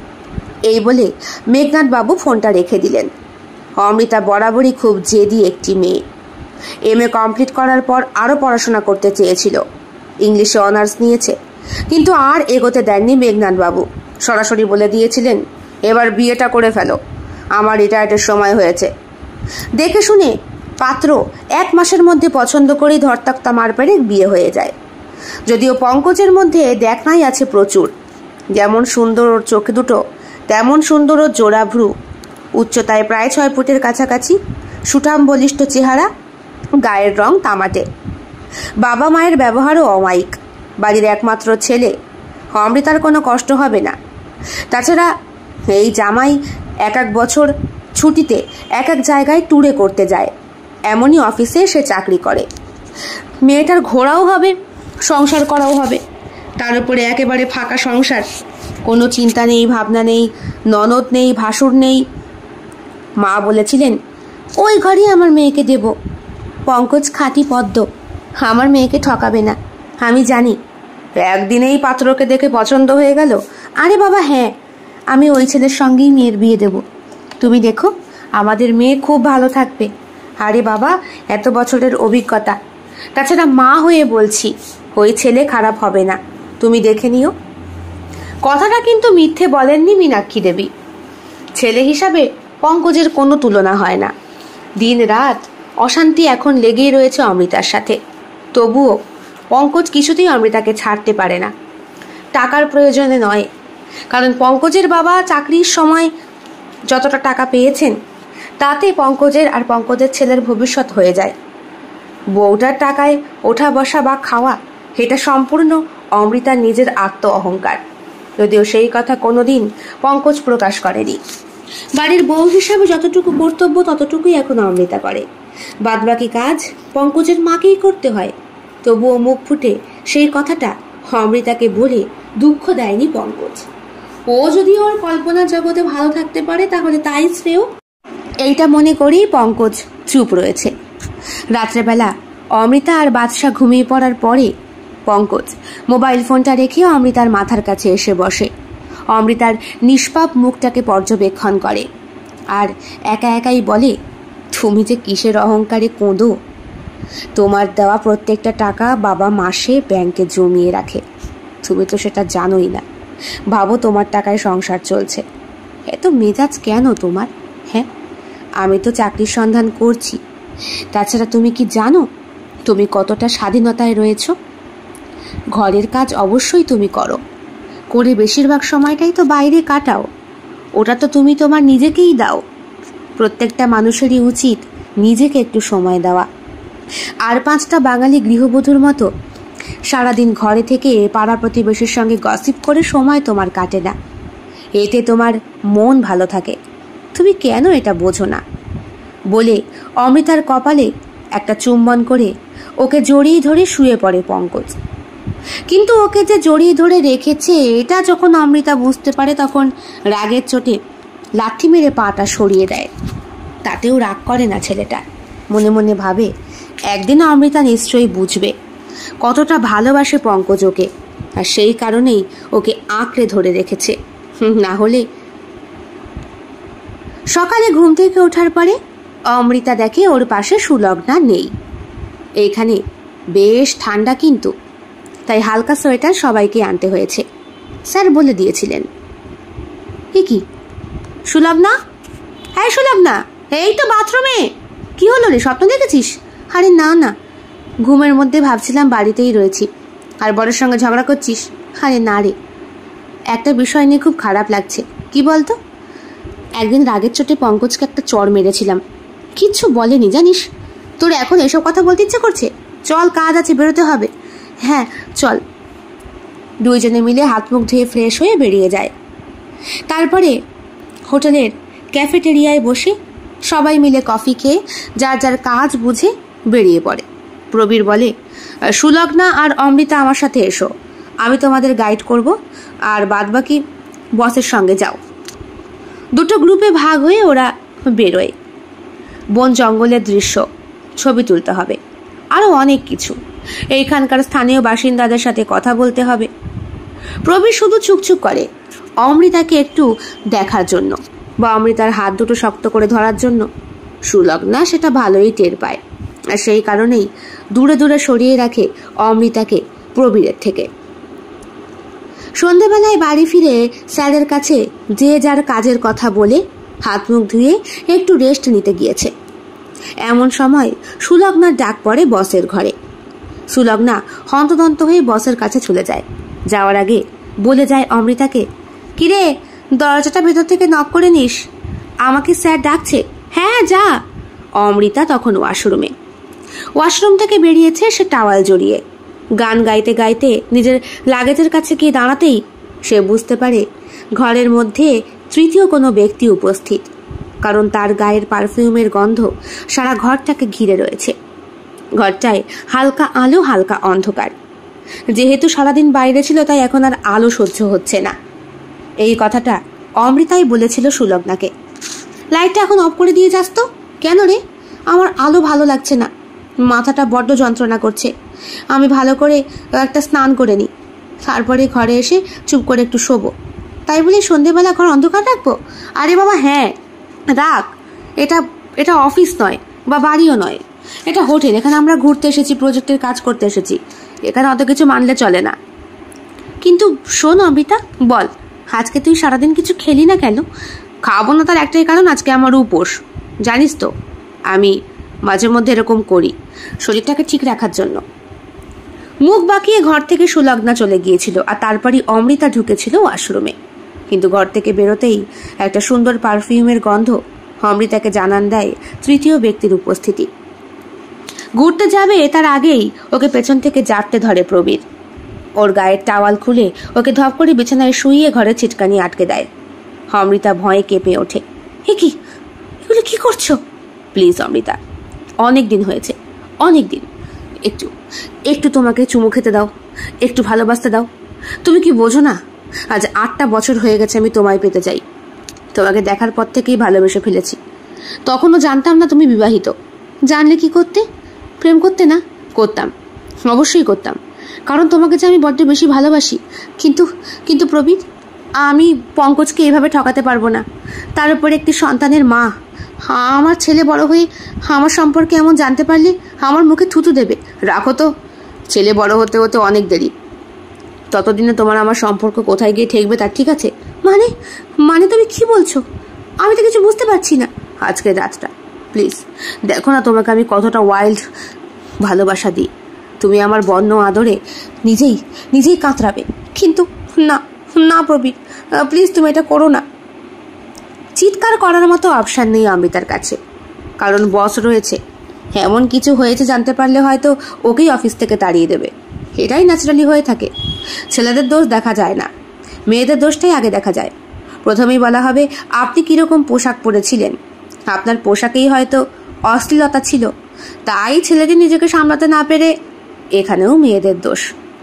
এই বলে মেঘনাথ বাবু ফোনটা রেখে দিলেন। অমৃতা বরাবরই খুব জেদি একটি মেয়ে। এম এ কমপ্লিট করার পর আরও পড়াশোনা করতে চেয়েছিল। ইংলিশে অনার্স নিয়েছে, কিন্তু আর এগোতে দেননি মেঘনাথ বাবু। সরাসরি বলে দিয়েছিলেন, এবার বিয়েটা করে ফেলো, আমার রিটায়ার্ডের সময় হয়েছে। দেখে শুনে পাত্র এক মাসের মধ্যে পছন্দ করেই ধরতাক্তা মার পেরে বিয়ে হয়ে যায়। যদিও পঙ্কজের মধ্যে দেখনাই আছে প্রচুর। যেমন সুন্দর ওর চোখ দুটো, তেমন সুন্দর ওর জোড়া ভ্রু, উচ্চতায় প্রায় ছয় ফুটের কাছাকাছি, সুঠাম বলিষ্ঠ চেহারা, গায়ের রং তামাটে। বাবা মায়ের ব্যবহারও অমায়িক। বাড়ির একমাত্র ছেলে, অমৃতার কোনো কষ্ট হবে না। তাছাড়া এই জামাই এক এক বছর ছুটিতে এক এক জায়গায় ট্যুরে করতে যায়। এমনই অফিসে সে চাকরি করে। মেয়েটার ঘোরাও হবে, সংসার করাও হবে। তার উপরে একেবারে ফাঁকা সংসার, কোনো চিন্তা নেই, ভাবনা নেই, ননদ নেই, ভাসুর নেই। মা বলেছিলেন, ওই ঘরেই আমার মেয়েকে দেব। পঙ্কজ খাঁটি পদ্ম, আমার মেয়েকে ঠকাবে না, আমি জানি। একদিনেই পাত্রকে দেখে পছন্দ হয়ে গেল। আরে বাবা হ্যাঁ, আমি ওই ছেলের সঙ্গেই মেয়ের বিয়ে দেব। তুমি দেখো, আমাদের মেয়ে খুব ভালো থাকবে। আরে বাবা, এত বছরের অভিজ্ঞতা। তাছাড়া মা হয়ে বলছি, ওই ছেলে খারাপ হবে না, তুমি দেখে নিও। কথাটা কিন্তু মিথ্যে বলেননি মীনাক্ষী দেবী। ছেলে হিসাবে পঙ্কজের কোনো তুলনা হয় না। দিন রাত অশান্তি এখন লেগেই রয়েছে অমৃতার সাথে। তবুও পঙ্কজ কিছুতেই অমৃতাকে ছাড়তে পারে না। টাকার প্রয়োজনে নয়, কারণ পঙ্কজের বাবা চাকরির সময় যতটা টাকা পেয়েছেন তাতে পঙ্কজের আর পঙ্কজের ছেলের ভবিষ্যৎ হয়ে যায়। বউটার টাকায় ওঠা বসা বা খাওয়া, এটা সম্পূর্ণ অমৃতার নিজের আত্ম অহংকার। যদিও সেই কথা কোনোদিন পঙ্কজ প্রকাশ করেনি। বাড়ির বউ হিসাবে যতটুকু কর্তব্য ততটুকুই এখন অমৃতা করে। বাদবাকি কাজ পঙ্কজের মাকেই করতে হয়। তবুও মুখ ফুটে সেই কথাটা অমৃতাকে বলে দুঃখ দেয়নি পঙ্কজ। ও যদি ওর কল্পনা জগতে ভালো থাকতে পারে তাহলে তাই শ্রেয়। এইটা মনে করেই পঙ্কজ চুপ রয়েছে। রাত্রেবেলা অমৃতা আর বাদশা ঘুমিয়ে পড়ার পরে পঙ্কজ মোবাইল ফোনটা রেখে অমৃতার মাথার কাছে এসে বসে। অমৃতার নিষ্পাপ মুখটাকে পর্যবেক্ষণ করে আর একা একাই বলে, তুমি যে কিসের অহংকারে কোঁদো। তোমার দেওয়া প্রত্যেকটা টাকা বাবা মাসে ব্যাংকে জমিয়ে রাখে, তুমি তো সেটা জানোই না। ভাবো তোমার টাকায় সংসার চলছে, এত মেজাজ কেন তোমার? হ্যাঁ, আমি তো চাকরির সন্ধান করছি। তাছাড়া তুমি কি জানো তুমি কতটা স্বাধীনতায় রয়েছ? ঘরের কাজ অবশ্যই তুমি করো, করে বেশিরভাগ সময়টাই তো বাইরে কাটাও। ওটা তো তুমি তোমার নিজেকেই দাও। প্রত্যেকটা মানুষেরই উচিত নিজেকে একটু সময় দেওয়া। আর পাঁচটা বাঙালি গৃহবধূর মতো সারাদিন ঘরে থেকে পাড়া প্রতিবেশীর সঙ্গে গসিপ করে সময় তোমার কাটে না। এতে তোমার মন ভালো থাকে। তুমি কেন এটা বোঝো না? বলে অমৃতার কপালে একটা চুম্বন করে ওকে জড়িয়ে ধরে শুয়ে পড়ে পঙ্কজ। কিন্তু ওকে যে জড়িয়ে ধরে রেখেছে এটা যখন অমৃতা বুঝতে পারে তখন রাগের চোটে লাথি মেরে পাটা সরিয়ে দেয়। তাতেও রাগ করে না ছেলেটা। মনে মনে ভাবে, একদিন অমৃতা নিশ্চয়ই বুঝবে কতটা ভালোবাসে পঙ্কজ ওকে, আর সেই কারণেই ওকে আঁকড়ে ধরে রেখেছে। না হলে সকালে ঘুম থেকে ওঠার পরে অমৃতা দেখে ওর পাশে সুলগ্না নেই। এইখানে বেশ ঠান্ডা, কিন্তু তাই হালকা সোয়েটার সবাইকে আনতে হয়েছে। স্যার বলে দিয়েছিলেন। এ কি সুলগ্না? হ্যাঁ সুলগ্না, এই তো বাথরুমে। কি হলো রে, স্বপ্ন দেখেছিস? আরে না না, ঘুমের মধ্যে ভাবছিলাম বাড়িতেই রয়েছি আর বড়ের সঙ্গে ঝগড়া করছিস। আরে না রে, একটা বিষয় নিয়ে খুব খারাপ লাগছে। কি বলতো? একদিন রাগের চোটে পঙ্কজকে একটা চড় মেরেছিলাম, কিচ্ছু বলেনি জানিস। তোর এখন এসব কথা বলতে ইচ্ছে করছে? চল, কাজ আছে, বেরোতে হবে। হ্যাঁ চল। দুইজনে মিলে হাত মুখ ধুয়ে ফ্রেশ হয়ে বেরিয়ে যায়। তারপরে হোটেলের ক্যাফেটেরিয়ায় বসে সবাই মিলে কফি খেয়ে যার যার কাজ বুঝে বেরিয়ে পড়ে। প্রবীর বলে, সুলগ্না আর অমৃতা আমার সাথে এসো, আমি তোমাদের গাইড করব, আর বাদবাকি বসের সঙ্গে যাও। দুটো গ্রুপে ভাগ হয়ে ওরা বেরোয়। বন জঙ্গলের দৃশ্য, ছবি তুলতে হবে, আরও অনেক কিছু। এইখানকার স্থানীয় বাসিন্দাদের সাথে কথা বলতে হবে। প্রবীর শুধু চুকচুক করে অমৃতাকে একটু দেখার জন্য বা অমৃতার হাত দুটো শক্ত করে ধরার জন্য। সুলগ্না সেটা ভালোই টের পায়, আর সেই কারণেই দূরে দূরে সরিয়ে রাখে অমৃতাকে প্রবীরের থেকে। সন্ধেবেলায় বাড়ি ফিরে স্যারের কাছে যে যার কাজের কথা বলে হাত মুখ ধুয়ে একটু রেস্ট নিতে গিয়েছে। এমন সময় সুলগ্নার ডাক পড়ে বসের ঘরে। সুলগ্না হন্তদন্ত হয়ে বসের কাছে চলে যায়। যাওয়ার আগে বলে যায় অমৃতাকে, কিরে, দরজাটা ভেতর থেকে নক করে নিস, আমাকে স্যার ডাকছে। হ্যাঁ যা। অমৃতা তখন ওয়াশরুমে। ওয়াশরুম থেকে বেরিয়েছে সে টাওয়াল জড়িয়ে। গান গাইতে গাইতে নিজের লাগেজের কাছে গিয়ে দাঁড়াতেই সে বুঝতে পারে ঘরের মধ্যে তৃতীয় কোনো ব্যক্তি উপস্থিত, কারণ তার গায়ের পারফিউমের গন্ধ সারা ঘরটাকে ঘিরে রয়েছে। ঘরটায় হালকা আলো, হালকা অন্ধকার। যেহেতু সারাদিন বাইরে ছিল তাই এখন আর আলো সহ্য হচ্ছে না। এই কথাটা অমৃতাই বলেছিল সুলগ্নাকে। লাইটটা এখন অফ করে দিয়ে যাস তো। কেন রে? আমার আলো ভালো লাগছে না, মাথাটা বড্ড যন্ত্রণা করছে। আমি ভালো করে একটা স্নান করে নিই, তারপরে ঘরে এসে চুপ করে একটু শোবো। তাই বলে সন্ধেবেলা ঘর অন্ধকার রাখবো? আরে বাবা হ্যাঁ রাখ, এটা এটা অফিস নয় বা বাড়িও নয়, এটা হোটেল। এখানে আমরা ঘুরতে এসেছি, প্রজেক্টের কাজ করতে এসেছি, এখানে অত কিছু মানলে চলে না। কিন্তু শোন অমৃতা, বল, আজকে তুই সারাদিন কিছু খেলি না কেন? খাবো না তার একটাই কারণ, আজকে আমার উপোস। জানিস তো আমি মাঝে মধ্যে এরকম করি শরীরটাকে ঠিক রাখার জন্য। মুখ বাঁকিয়ে ঘর থেকে সুলগ্না চলে গিয়েছিল, আর তারপরই অমৃতা ঢুকেছিল ওয়াশরুমে। কিন্তু ঘর থেকে বেরোতেই একটা সুন্দর পারফিউমের গন্ধ অমৃতাকে জানান দেয় তৃতীয় ব্যক্তির উপস্থিতি। ঘুরতে যাবে তার আগেই ওকে পেছন থেকে জাপটে ধরে প্রবীর। ওর গায়ের টাওয়াল খুলে ওকে ধপ করে বিছানায় শুইয়ে ঘরে ছিটকানি আটকে দেয়। অমৃতা ভয়ে কেঁপে ওঠে। এ কি, এগুলো কি করছো? প্লিজ অমৃতা, অনেক দিন হয়েছে, অনেক দিন, একটু একটু তোমাকে চুমু খেতে দাও, একটু ভালোবাসতে দাও। তুমি কি বোঝো না, আজ আটটা বছর হয়ে গেছে আমি তোমায় পেতে চাই। তোমাকে দেখার পর থেকেই ভালোবেসে ফেলেছি। তখনও জানতাম না তুমি বিবাহিত। জানলে কি করতে? প্রেম করতে না? করতাম, অবশ্যই করতাম, কারণ তোমাকে যে আমি বড্ড বেশি ভালোবাসি। কিন্তু কিন্তু প্রবীর, আমি পঙ্কজকে এভাবে ঠকাতে পারবো না। তার উপরে একটি সন্তানের মা। আমার ছেলে বড় হয়ে আমার সম্পর্কে এমন জানতে পারলে আমার মুখে থুতু দেবে। রাখো তো, ছেলে বড় হতে হতে অনেক দেরি, ততদিনে তোমার আমার সম্পর্ক কোথায় গিয়ে ঠেকবে তার ঠিক আছে। মানে মানে তুমি কি বলছো? আমি তো কিছু বুঝতে পারছি না। আজকের রাতটা প্লিজ দেখো না, তোমাকে আমি কতটা ওয়াইল্ড ভালোবাসা দিই। তুমি আমার বন্য আদরে নিজেই নিজেই কাতরাবে। কিন্তু না না প্রবীর, প্লিজ তুমি এটা করো না। চিৎকার করার মতো অপশান নেই অমৃতার কাছে, কারণ বস রয়েছে। এমন কিছু হয়েছে জানতে পারলে হয়তো ওকেই অফিস থেকে তাড়িয়ে দেবে। এটাই ন্যাচারালি হয়ে থাকে। ছেলেদের দোষ দেখা যায় না, মেয়েদের দোষটাই আগে দেখা যায়। প্রথমেই বলা হবে আপনি কীরকম পোশাক পরেছিলেন, আপনার পোশাকেই হয়তো অশ্লীলতা ছিল, তাই ছেলেটি নিজেকে সামলাতে না পেরে। এখানেও মেয়েদের দোষ।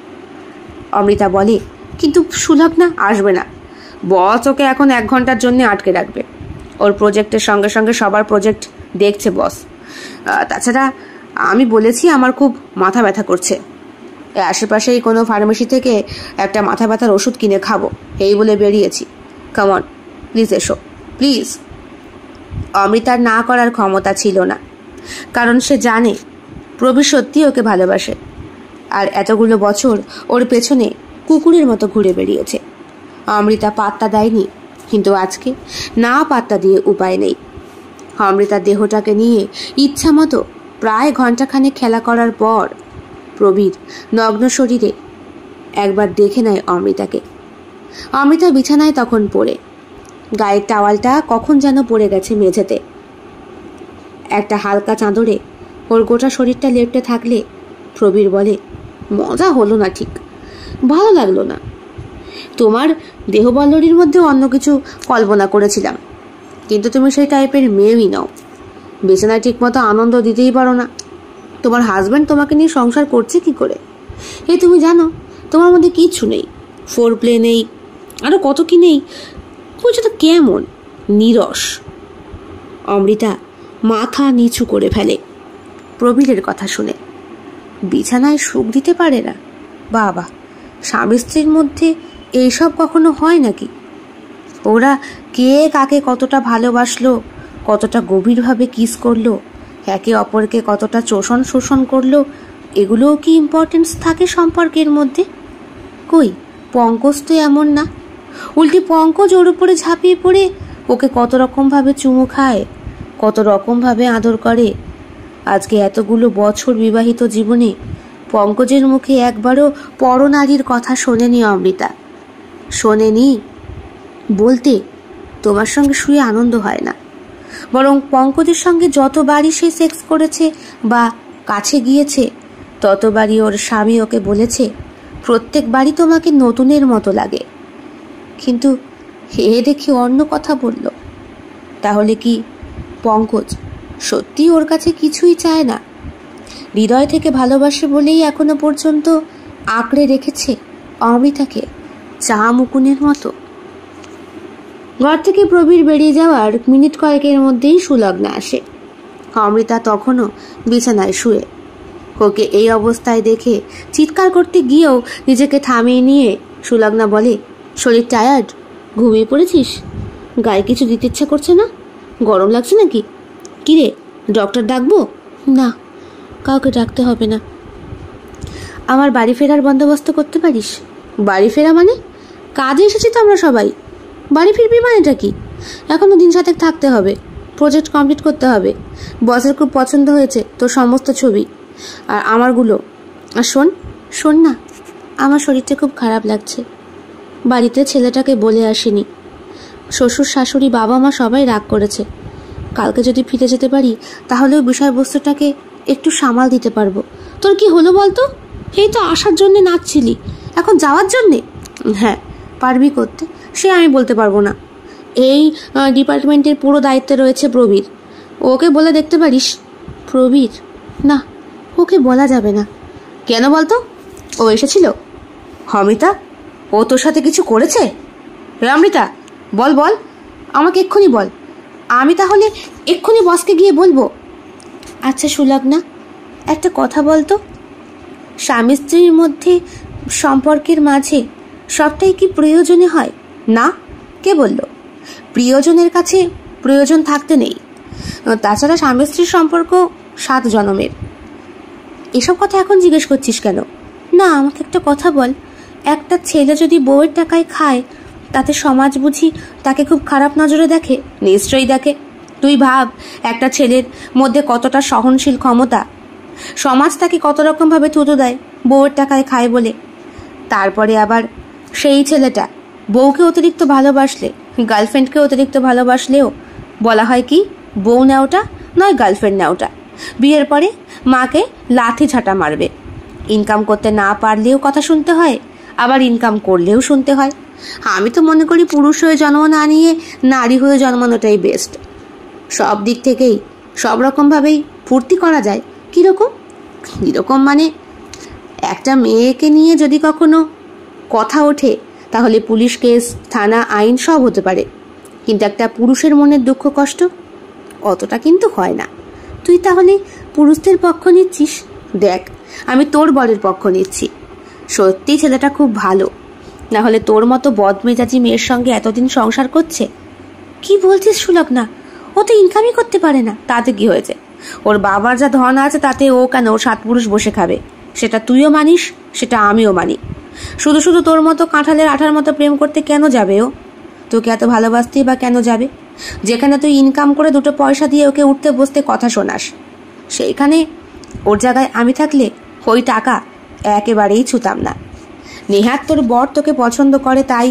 অমৃতা বলে, কিন্তু সুলগ্না আসবে না। বস ওকে এখন এক ঘন্টার জন্য আটকে রাখবে। ওর প্রজেক্টের সঙ্গে সঙ্গে সবার প্রজেক্ট দেখছে বস। তাছাড়া আমি বলেছি আমার খুব মাথা ব্যথা করছে, আশেপাশেই কোনো ফার্মেসি থেকে একটা মাথা ব্যথার ওষুধ কিনে খাবো এই বলে বেরিয়েছি। কামন প্লিজ এসো প্লিজ। অমৃতার না করার ক্ষমতা ছিল না, কারণ সে জানে প্রবীর সত্যি ওকে ভালোবাসে, আর এতগুলো বছর ওর পেছনে কুকুরের মতো ঘুরে বেরিয়েছে। অমৃতা পাত্তা দেয়নি, কিন্তু আজকে না পাত্তা দিয়ে উপায় নেই। অমৃতার দেহটাকে নিয়ে ইচ্ছা মতো প্রায় ঘণ্টাখানেক খেলা করার পর প্রবীর নগ্ন শরীরে একবার দেখে নেয় অমৃতাকে। অমৃতা বিছানায় তখন পড়ে, গায়ের টাওয়ালটা কখন যেন পড়ে গেছে মেঝেতে। একটা হালকা চাদরে ওর গোটা শরীরটা লেপটে থাকলে প্রবীর বলে, মজা হলো না, ঠিক ভালো লাগলো না। তোমার দেহবল্লরীর মধ্যে অন্য কিছু কল্পনা করেছিলাম, কিন্তু তুমি সেই টাইপের মেয়েই নও। বিছানায় ঠিক মতো আনন্দ দিতেই পারো না। তোমার হাজব্যান্ড তোমাকে নিয়ে সংসার করছে কি করে? এই তুমি জানো তোমার মধ্যে কিচ্ছু নেই, ফোর প্লে নেই, আরো কত কি নেই। বুঝছো তো কেমন নিরস। অমৃতা মাথা নিচু করে ফেলে প্রবীরের কথা শুনে। বিছানায় সুখ দিতে পারে না? বাবা, স্বামী স্ত্রীর মধ্যে এইসব কখনো হয় নাকি? ওরা কে কাকে কতটা ভালোবাসলো, কতটা গভীরভাবে কিস করলো, একে অপরকে কতটা চোষণ শোষণ করলো, এগুলোও কি ইম্পর্টেন্স থাকে সম্পর্কের মধ্যে? কই, পঙ্কজ তো এমন না। উল্টে পঙ্কজ ওর উপরে ঝাঁপিয়ে পড়ে ওকে কত রকমভাবে চুমু খায়, কত রকমভাবে আদর করে। আজকে এতগুলো বছর বিবাহিত জীবনে পঙ্কজের মুখে একবারও পরনারীর কথা শোনেনি অমৃতা। শোনেনি বলতে তোমার সঙ্গে শুয়ে আনন্দ হয় না, বরং পঙ্কজের সঙ্গে যতবারই সে সেক্স করেছে বা কাছে গিয়েছে ততবারই ওর স্বামী ওকে বলেছে প্রত্যেকবারই তোমাকে নতুনের মতো লাগে। কিন্তু হে দেখি অন্য কথা বলল। তাহলে কি পঙ্কজ সত্যি ওর কাছে কিছুই চায় না? হৃদয় থেকে ভালোবাসে বলেই এখনো পর্যন্ত আঁকড়ে রেখেছে অমৃতাকে চা মুকুনের মতো। ঘর থেকে প্রবীর বেরিয়ে যাওয়ার মিনিট কয়েকের মধ্যেই সুলগ্না আসে। অমৃতা তখনও বিছানায় শুয়ে। ওকে এই অবস্থায় দেখে চিৎকার করতে গিয়েও নিজেকে থামিয়ে নিয়ে সুলগ্না বলে, শরীর টায়ার্ড? ঘুমিয়ে পড়েছিস? গায়ে কিছু দিতে ইচ্ছা করছে না? গরম লাগছে নাকি? কিরে, ডক্টর ডাকবো? না, কাউকে ডাকতে হবে না। আমার বাড়ি ফেরার বন্দোবস্ত করতে পারিস? বাড়ি ফেরা মানে? কাজে এসেছি তো আমরা সবাই। বাড়ি ফিরবি মানেটা কি? এখনো দিন সাতেক থাকতে হবে, প্রজেক্ট কমপ্লিট করতে হবে। বসের খুব পছন্দ হয়েছে তোর সমস্ত ছবি আর আমারগুলো। আর শোন শোন না, আমার শরীরটা খুব খারাপ লাগছে। বাড়িতে ছেলেটাকে বলে আসিনি। শ্বশুর শাশুড়ি বাবা মা সবাই রাগ করেছে। কালকে যদি ফিরে যেতে পারি তাহলেও বিষয়বস্তুটাকে একটু সামাল দিতে পারবো। তোর কি হলো বলতো? এই তো আসার জন্যে নাচছিলি, এখন যাওয়ার জন্যে? হ্যাঁ, পারবি করতে সে আমি বলতে পারবো না। এই ডিপার্টমেন্টের পুরো দায়িত্বে রয়েছে প্রবীর, ওকে বলে দেখতে পারিস। প্রবীর? না, ওকে বলা যাবে না। কেন বলতো? ও এসেছিল। অমৃতা, ও তোর সাথে কিছু করেছে? অমৃতা বল বল, আমাকে এক্ষুনি বল। আমি তাহলে এক্ষুনি বসকে গিয়ে বলবো। আচ্ছা সুলগ্না, একটা কথা বলতো, স্বামী স্ত্রীর মধ্যে সম্পর্কের মাঝে সবটাই কি প্রয়োজনে হয়? না, কে বলল? প্রিয়জনের কাছে প্রয়োজন থাকতে নেই। তাছাড়া স্বামী স্ত্রীর সম্পর্ক সাত জনমের। এসব কথা এখন জিজ্ঞেস করছিস কেন? না, আমাকে একটা কথা বল, একটা ছেলে যদি বউয়ের টাকায় খায় তাতে সমাজ বুঝি তাকে খুব খারাপ নজরে দেখে? নিশ্চয়ই দেখে। তুই ভাব একটা ছেলের মধ্যে কতটা সহনশীল ক্ষমতা। সমাজ তাকে কত রকমভাবে থুতু দেয় বউয়ের টাকায় খায় বলে। তারপরে আবার সেই ছেলেটা বউকে অতিরিক্ত ভালোবাসলে, গার্লফ্রেন্ডকে অতিরিক্ত ভালোবাসলেও বলা হয় কি বউ নেওটা নয় গার্লফ্রেন্ড নেওটা। বিয়ের পরে মাকে লাথি ঝাঁটা মারবে। ইনকাম করতে না পারলেও কথা শুনতে হয়, আবার ইনকাম করলেও শুনতে হয়। আমি তো মনে করি পুরুষ হয়ে জন্ম না নিয়ে নারী হয়ে জন্মানোটাই বেস্ট। সব দিক থেকেই সব রকমভাবেই ফুর্তি করা যায়। কীরকম? কীরকম মানে, একটা মেয়েকে নিয়ে যদি কখনো কথা ওঠে তাহলে পুলিশ কেস, থানা, আইন সব হতে পারে, কিন্তু একটা পুরুষের মনের দুঃখ কষ্ট অতটা কিন্তু হয় না। তুই তাহলে পুরুষদের পক্ষ নিচ্ছিস? দেখ, আমি তোর বরের পক্ষ নিচ্ছি। সত্যি ছেলেটা খুব ভালো, না হলে তোর মতো বদমেজাজি মেয়ের সঙ্গে এতদিন সংসার করছে। কি বলছিস সুলগ্না? ও তো ইনকামই করতে পারে না। তাতে কি হয়েছে? ওর বাবার যা ধন আছে তাতে ও কেন ওর সাত পুরুষ বসে খাবে? সেটা তুইও মানিস, সেটা আমিও মানি। শুধু শুধু তোর মতো কাঁঠালের আঠার মতো প্রেম করতে কেন যাবে ও? তোকে এত ভালোবাসতেই বা কেন যাবে? যেখানে তুই ইনকাম করে দুটো পয়সা দিয়ে ওকে উঠতে বসতে কথা শোনাস, সেইখানে ওর জায়গায় আমি থাকলে ওই টাকা একেবারেই ছুতাম না। নেহাত তোর বর তোকে পছন্দ করে তাই।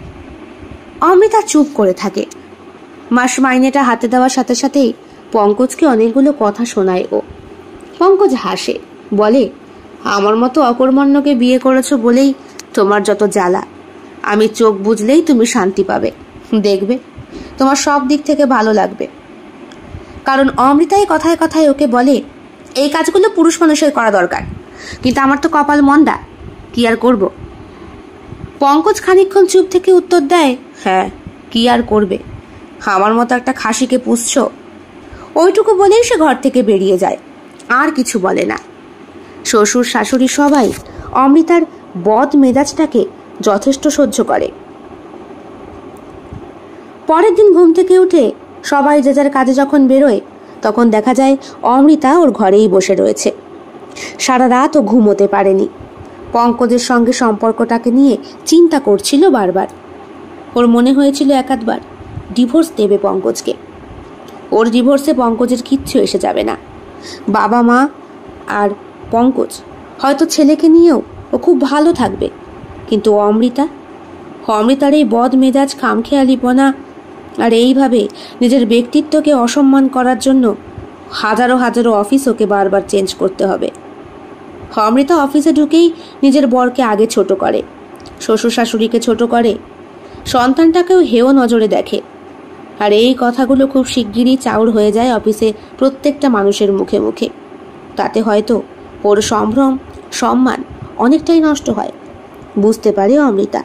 অমৃতা চুপ করে থাকে। মাস মাইনেটা হাতে দেওয়ার সাথে সাথেই পঙ্কজকে অনেকগুলো কথা শোনায় ও। পঙ্কজ হাসে, বলে, আমার মতো অকর্মণ্যকে বিয়ে করেছো বলেই তোমার যত জ্বালা। আমি চোখ বুঝলেই তুমি শান্তি পাবে, দেখবে তোমার সব দিক থেকে ভালো লাগবে। কারণ অমৃতাই কথায় কথায় ওকে বলে এই কাজগুলো পুরুষ মানুষের করা দরকার, কিন্তু আমার তো কপাল মন্দা, কি আর করব। পঙ্কজ খানিকক্ষণ চুপ থেকে উত্তর দেয়, হ্যাঁ কি আর করবে, আমার মতো একটা খাসিকে পুষছ। ওইটুকু বলেই সে ঘর থেকে বেরিয়ে যায়, আর কিছু বলে না। শ্বশুর শাশুড়ি সবাই অমৃতার বদ মেজাজটাকে যথেষ্ট সহ্য করে। পরের দিন ঘুম থেকে উঠে সবাই যে যার কাজে যখন বেরোয়, তখন দেখা যায় অমৃতা ওর ঘরেই বসে রয়েছে। সারা রাত ও ঘুমোতে পারেনি, পঙ্কজের সঙ্গে সম্পর্কটাকে নিয়ে চিন্তা করছিল বারবার। ওর মনে হয়েছিল একাধবার ডিভোর্স দেবে পঙ্কজকে। ওর ডিভোর্সে পঙ্কজের কিচ্ছু এসে যাবে না। বাবা মা আর পঙ্কজ, হয়তো ছেলেকে নিয়েও ও খুব ভালো থাকবে, কিন্তু অমৃতা অমৃতার এই বদ মেজাজ, খামখেয়ালিপনা আর এইভাবে নিজের ব্যক্তিত্বকে অসম্মান করার জন্য হাজারো হাজারো অফিস ওকে বারবার চেঞ্জ করতে হবে। অমৃতা অফিসে ঢুকেই নিজের বরকে আগে ছোট করে, শ্বশুর শাশুড়িকে ছোট করে, সন্তানটাকেও হেয় নজরে দেখে। আর এই কথাগুলো খুব শিগগিরই চাউর হয়ে যায় অফিসে প্রত্যেকটা মানুষের মুখে মুখে। তাতে হয়তো ওর সম্ভ্রম সম্মান অনেকটাই নষ্ট হয়, বুঝতে পারে অমৃতা।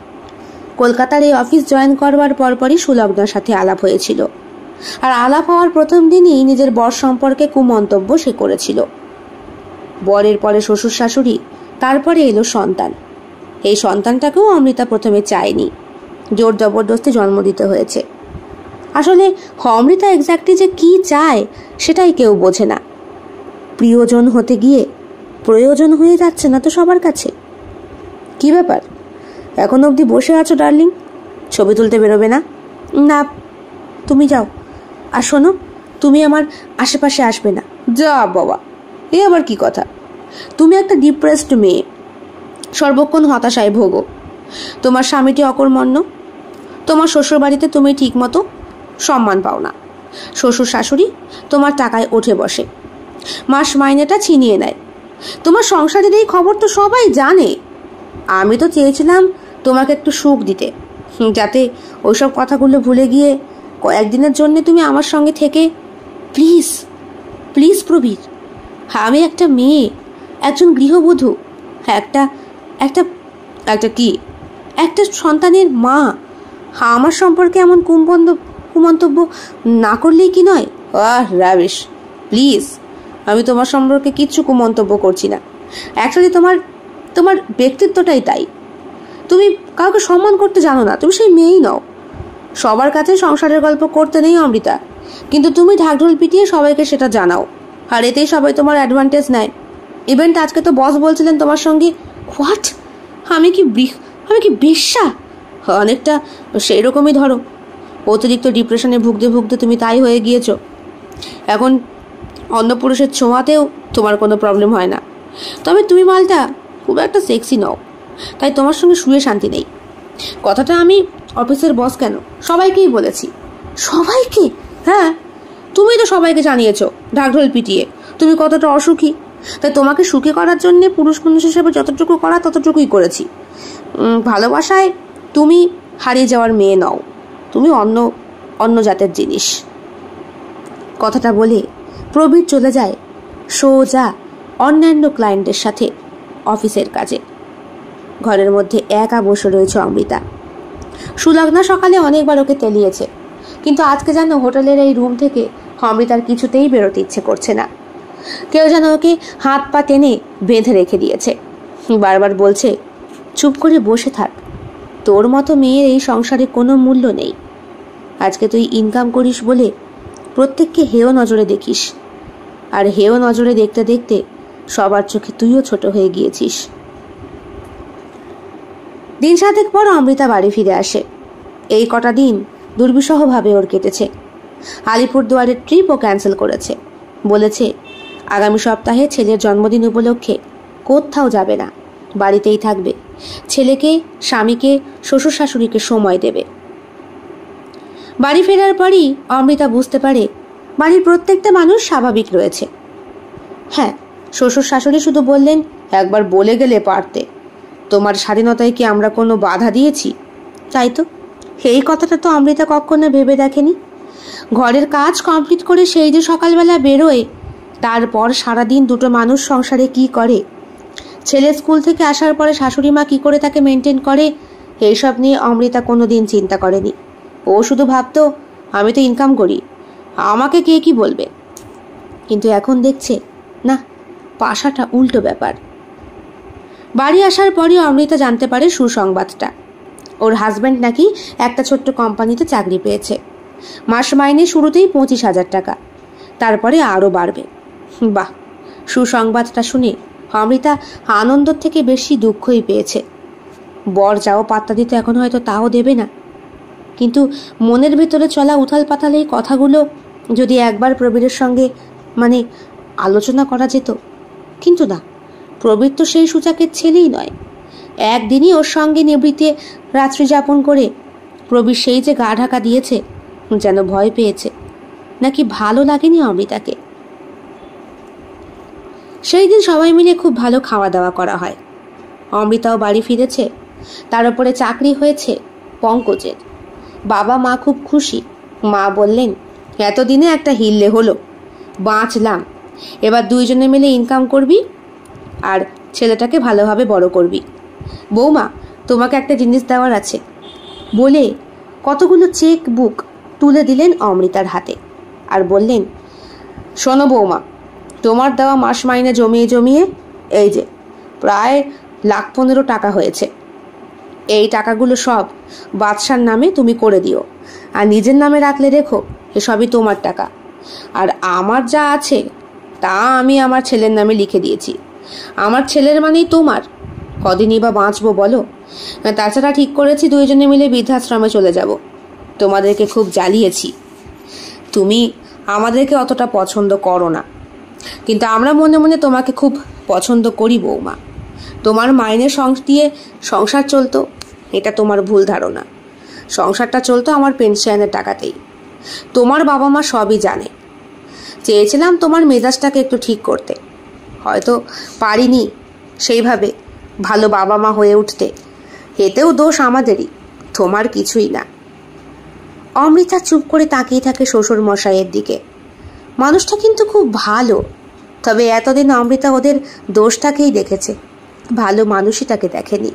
কলকাতার এই অফিস জয়েন করবার পরপরই সুলগ্নার সাথে আলাপ হয়েছিল, আর আলাপ হওয়ার প্রথম দিনই নিজের বর সম্পর্কে কুমন্তব্য সে করেছিল। বরের পরে শ্বশুর শাশুড়ি, তারপরে এলো সন্তান। এই সন্তানটাকেও অমৃতা প্রথমে চায়নি, জোর জবরদস্তি জন্ম দিতে হয়েছে। আসলে অমৃতা এক্স্যাক্টলি যে কি চায় সেটাই কেউ বোঝে না। প্রিয়জন হতে গিয়ে প্রয়োজন হয়ে যাচ্ছে না তো সবার কাছে। কি ব্যাপার, এখন অবধি বসে আছো ডার্লিং, ছবি তুলতে বেরোবে না? না তুমি যাও। আর শোনো, তুমি আমার আশেপাশে আসবে না। যা বাবা, এ আবার কি কথা? তুমি একটা ডিপ্রেসড মেয়ে, সর্বক্ষণ হতাশায় ভোগো। তোমার স্বামীটি অকর্মণ্য, তোমার শ্বশুর বাড়িতে তুমি ঠিক মতো সম্মান পাও না, শ্বশুর শাশুড়ি তোমার টাকায় উঠে বসে, মাস মাইনেটা ছিনিয়ে নেয়। তোমার সংসারের এই খবর তো সবাই জানে। আমি তো চেয়েছিলাম তোমাকে একটু সুখ দিতে, যাতে ওইসব কথাগুলো ভুলে গিয়ে কয়েকদিনের জন্য তুমি আমার সঙ্গে থেকে। প্লিজ প্লিজ প্রবীর, আমি একটা মেয়ে, একজন গৃহবধূ, একটা একটা একটা কি একটা সন্তানের মা। আমার সম্পর্কে এমন কুমন্তব্য কুমন্তব্য না করলেই কি নয়? আহ রাবিশ, প্লিজ, আমি তোমার সম্পর্কে কিচ্ছু কুমন্তব্য করছি না। অ্যাকচুয়ালি তোমার তোমার ব্যক্তিত্বটাই তাই। তুমি কাউকে সম্মান করতে জানো না, তুমি সেই মেয়েই নও। সবার কাছে সংসারের গল্প করতে নেই অমৃতা, কিন্তু তুমি ঢাকঢোল পিটিয়ে সবাইকে সেটা জানাও, আর এতেই সবাই তোমার অ্যাডভান্টেজ নেয়। ইভেন্ট আজকে তো বস বলছিলেন তোমার সঙ্গে। হোয়াট? আমি কি আমি কি বেশ্যা? অনেকটা সেই রকমই ধরো। অতিরিক্ত ডিপ্রেশনে ভুগতে ভুগতে তুমি তাই হয়ে গিয়েছ। এখন অন্য পুরুষের ছোঁয়াতেও তোমার কোনো প্রবলেম হয় না। তবে তুমি মালটা খুব একটা সেক্সি নও, তাই তোমার সঙ্গে শুয়ে শান্তি নেই। কথাটা আমি অফিসের বস কেন, সবাইকেই বলেছি। সবাইকে? হ্যাঁ, তুমি তো সবাইকে জানিয়েছো ঢাকঢোল পিটিয়ে তুমি কতটা অসুখী। তাই তোমাকে সুখী করার জন্য পুরুষ মানুষ হিসেবে যতটুকু করা ততটুকুই করেছি। ভালোবাসায় তুমি হারিয়ে যাওয়ার মেয়ে নও, তুমি অন্য অন্য জাতের জিনিস। কথাটা বলে প্রবীর চলে যায় সোজা অন্যান্য ক্লায়েন্টের সাথে অফিসের কাজে। ঘরের মধ্যে একা বসে রয়েছে অমৃতা। সুলগ্না সকালে অনেকবার ওকে তেলিয়েছে, কিন্তু আজকে যেন হোটেলের এই রুম থেকে অমৃতার কিছুতেই বেরোতে ইচ্ছে করছে না। কেউ যেন ওকে হাত পা টেনে বেঁধে রেখে দিয়েছে, বারবার বলছে চুপ করে বসে থাক, তোর মতো মেয়ের এই সংসারে কোনো মূল্য নেই। আজকে তুই ইনকাম করিস বলে প্রত্যেককে হেয় নজরে দেখিস, আর হেয় নজরে দেখতে দেখতে সবার চোখে তুইও ছোট হয়ে গিয়েছিস। দিন সাতেক পর অমৃতা বাড়ি ফিরে আসে। এই কটা দিন দুর্বিষহভাবে ওর কেটেছে। আলিপুরদুয়ারের ট্রিপও ক্যান্সেল করেছে, বলেছে আগামী সপ্তাহে ছেলের জন্মদিন উপলক্ষে কোথাও যাবে না, বাড়িতেই থাকবে, ছেলেকে, স্বামীকে, শ্বশুর শাশুড়িকে সময় দেবে। বাড়ি ফেরার পরই অমৃতা বুঝতে পারে বাড়ির প্রত্যেকটা মানুষ স্বাভাবিক রয়েছে। হ্যাঁ, শ্বশুর শাশুড়ি শুধু বললেন একবার বলে গেলে পারতে, তোমার স্বাধীনতায় কি আমরা কোনো বাধা দিয়েছি? তাই তো, এই কথাটা তো অমৃতা কখনো ভেবে দেখেনি। ঘরের কাজ কমপ্লিট করে সেই যে সকালবেলা বেরোয়, তারপর সারাদিন দুটো মানুষ সংসারে কি করে, ছেলে স্কুল থেকে আসার পরে শাশুড়ি মা কী করে তাকে মেনটেন করে, এইসব নিয়ে অমৃতা কোনো দিন চিন্তা করেনি। ও শুধু ভাবতো আমি তো ইনকাম করি, আমাকে কে কি বলবে। কিন্তু এখন দেখছে না, পাশাটা উল্টো ব্যাপার। বাড়ি আসার পরই অমৃতা জানতে পারে সুসংবাদটা। ওর হাজব্যান্ড নাকি একটা ছোট্ট কোম্পানিতে চাকরি পেয়েছে। মাস মাইনে শুরুতেই পঁচিশ হাজার টাকা, তারপরে আরও বাড়বে। বাহ, সুসংবাদটা শুনে অমৃতা আনন্দ থেকে বেশি দুঃখই পেয়েছে। বর যাও পাত্তা দিতে এখন হয়তো তাও দেবে না, কিন্তু মনের ভেতরে চলা উথাল পাতাল এই কথাগুলো যদি একবার প্রবীরের সঙ্গে মানে আলোচনা করা যেত। কিন্তু না, প্রবীর তো সেই সূচাকের ছেলেই নয়। একদিনই ওর সঙ্গে নিভৃতে রাত্রি যাপন করে প্রবীর সেই যে গা ঢাকা দিয়েছে, যেন ভয় পেয়েছে, নাকি ভালো লাগেনি অমৃতাকে। সেই দিন সবাই মিলে খুব ভালো খাওয়া দাওয়া করা হয়। অমৃতাও বাড়ি ফিরেছে, তার উপরে চাকরি হয়েছে পঙ্কজের। বাবা মা খুব খুশি। মা বললেন, এতদিনে একটা হিললে হলো, বাঁচলাম, এবার দুইজনে মিলে ইনকাম করবি আর ছেলেটাকে ভালোভাবে বড় করবি। বৌমা, তোমাকে একটা জিনিস দেওয়ার আছে বলে কতগুলো চেক বুক তুলে দিলেন অমৃতার হাতে আর বললেন, শোনো বৌমা, তোমার দেওয়া মাস মাইনে জমিয়ে জমিয়ে এই যে প্রায় লাখ পনেরো টাকা হয়েছে। এই টাকাগুলো সব বাদশার নামে তুমি করে দিও, আর নিজের নামে রাখলে রেখো, এসবই তোমার টাকা। আর আমার যা আছে তা আমি আমার ছেলের নামে লিখে দিয়েছি। আমার ছেলের মানেই তোমার, কদিনই বা বাঁচবো বলো। তাছাড়া ঠিক করেছি দুইজনে মিলে বৃদ্ধাশ্রমে চলে যাব। তোমাদেরকে খুব জ্বালিয়েছি, তুমি আমাদেরকে অতটা পছন্দ করো না, কিন্তু আমরা মনে মনে তোমাকে খুব পছন্দ করি বৌমা। তোমার মাইনে সংস দিয়ে সংসার চলতো, এটা তোমার ভুল ধারণা। সংসারটা চলতো আমার পেনশনের টাকাতেই। তোমার বাবা মা সবই জানে। চেয়েছিলাম তোমার মেজাজটাকে একটু ঠিক করতে, হয়তো পারিনি সেইভাবে ভালো বাবা মা হয়ে উঠতে। এতেও দোষ আমাদেরই, তোমার কিছুই না। অমৃতা চুপ করে তাকিয়ে থাকে শ্বশুর মশাইয়ের দিকে। মানুষটা কিন্তু খুব ভালো, তবে এতদিন অমৃতা ওদের দোষটাকেই দেখেছে, ভালো মানুষই তাকে দেখেনি।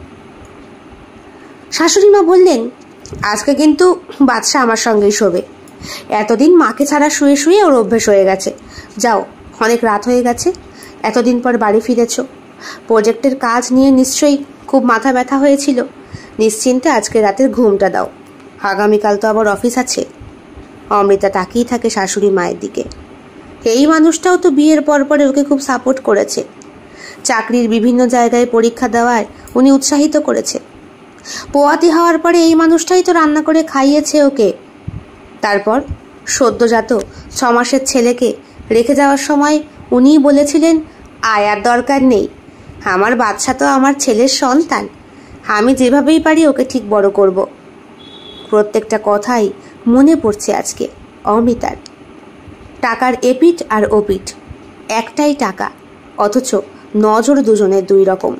শাশুড়ি মা বললেন, আজকে কিন্তু বাদশা আমার সঙ্গেই শোবে। এতদিন মাকে ছাড়া শুয়ে শুয়ে ওর অভ্যেস হয়ে গেছে। যাও, অনেক রাত হয়ে গেছে, এতদিন পর বাড়ি ফিরেছ। প্রজেক্টের কাজ নিয়ে নিশ্চয়ই খুব মাথা ব্যথা হয়েছিল। নিশ্চিন্তে আজকে রাতের ঘুমটা দাও, আগামীকাল তো আবার অফিস আছে। অমৃতা তাকিয়ে থাকে শাশুড়ি মায়ের দিকে। এই মানুষটাও তো বিয়ের পর পরে ওকে খুব সাপোর্ট করেছে। চাকরির বিভিন্ন জায়গায় পরীক্ষা দেওয়ায় উনি উৎসাহিত করেছে। পোয়াতি হওয়ার পরে এই মানুষটাই তো রান্না করে খাইয়েছে ওকে। তারপর সদ্যজাত ছ মাসের ছেলেকে রেখে যাওয়ার সময় উনিই বলেছিলেন, আয়ার দরকার নেই, আমার বাচ্চা তো আমার ছেলের সন্তান, আমি যেভাবেই পারি ওকে ঠিক বড় করব। প্রত্যেকটা কথাই মনে পড়ছে আজকে অমৃতার। টাকার এপিঠ আর ওপিঠ, একটাই টাকা, অথচ নজর দুজনের দুই রকম।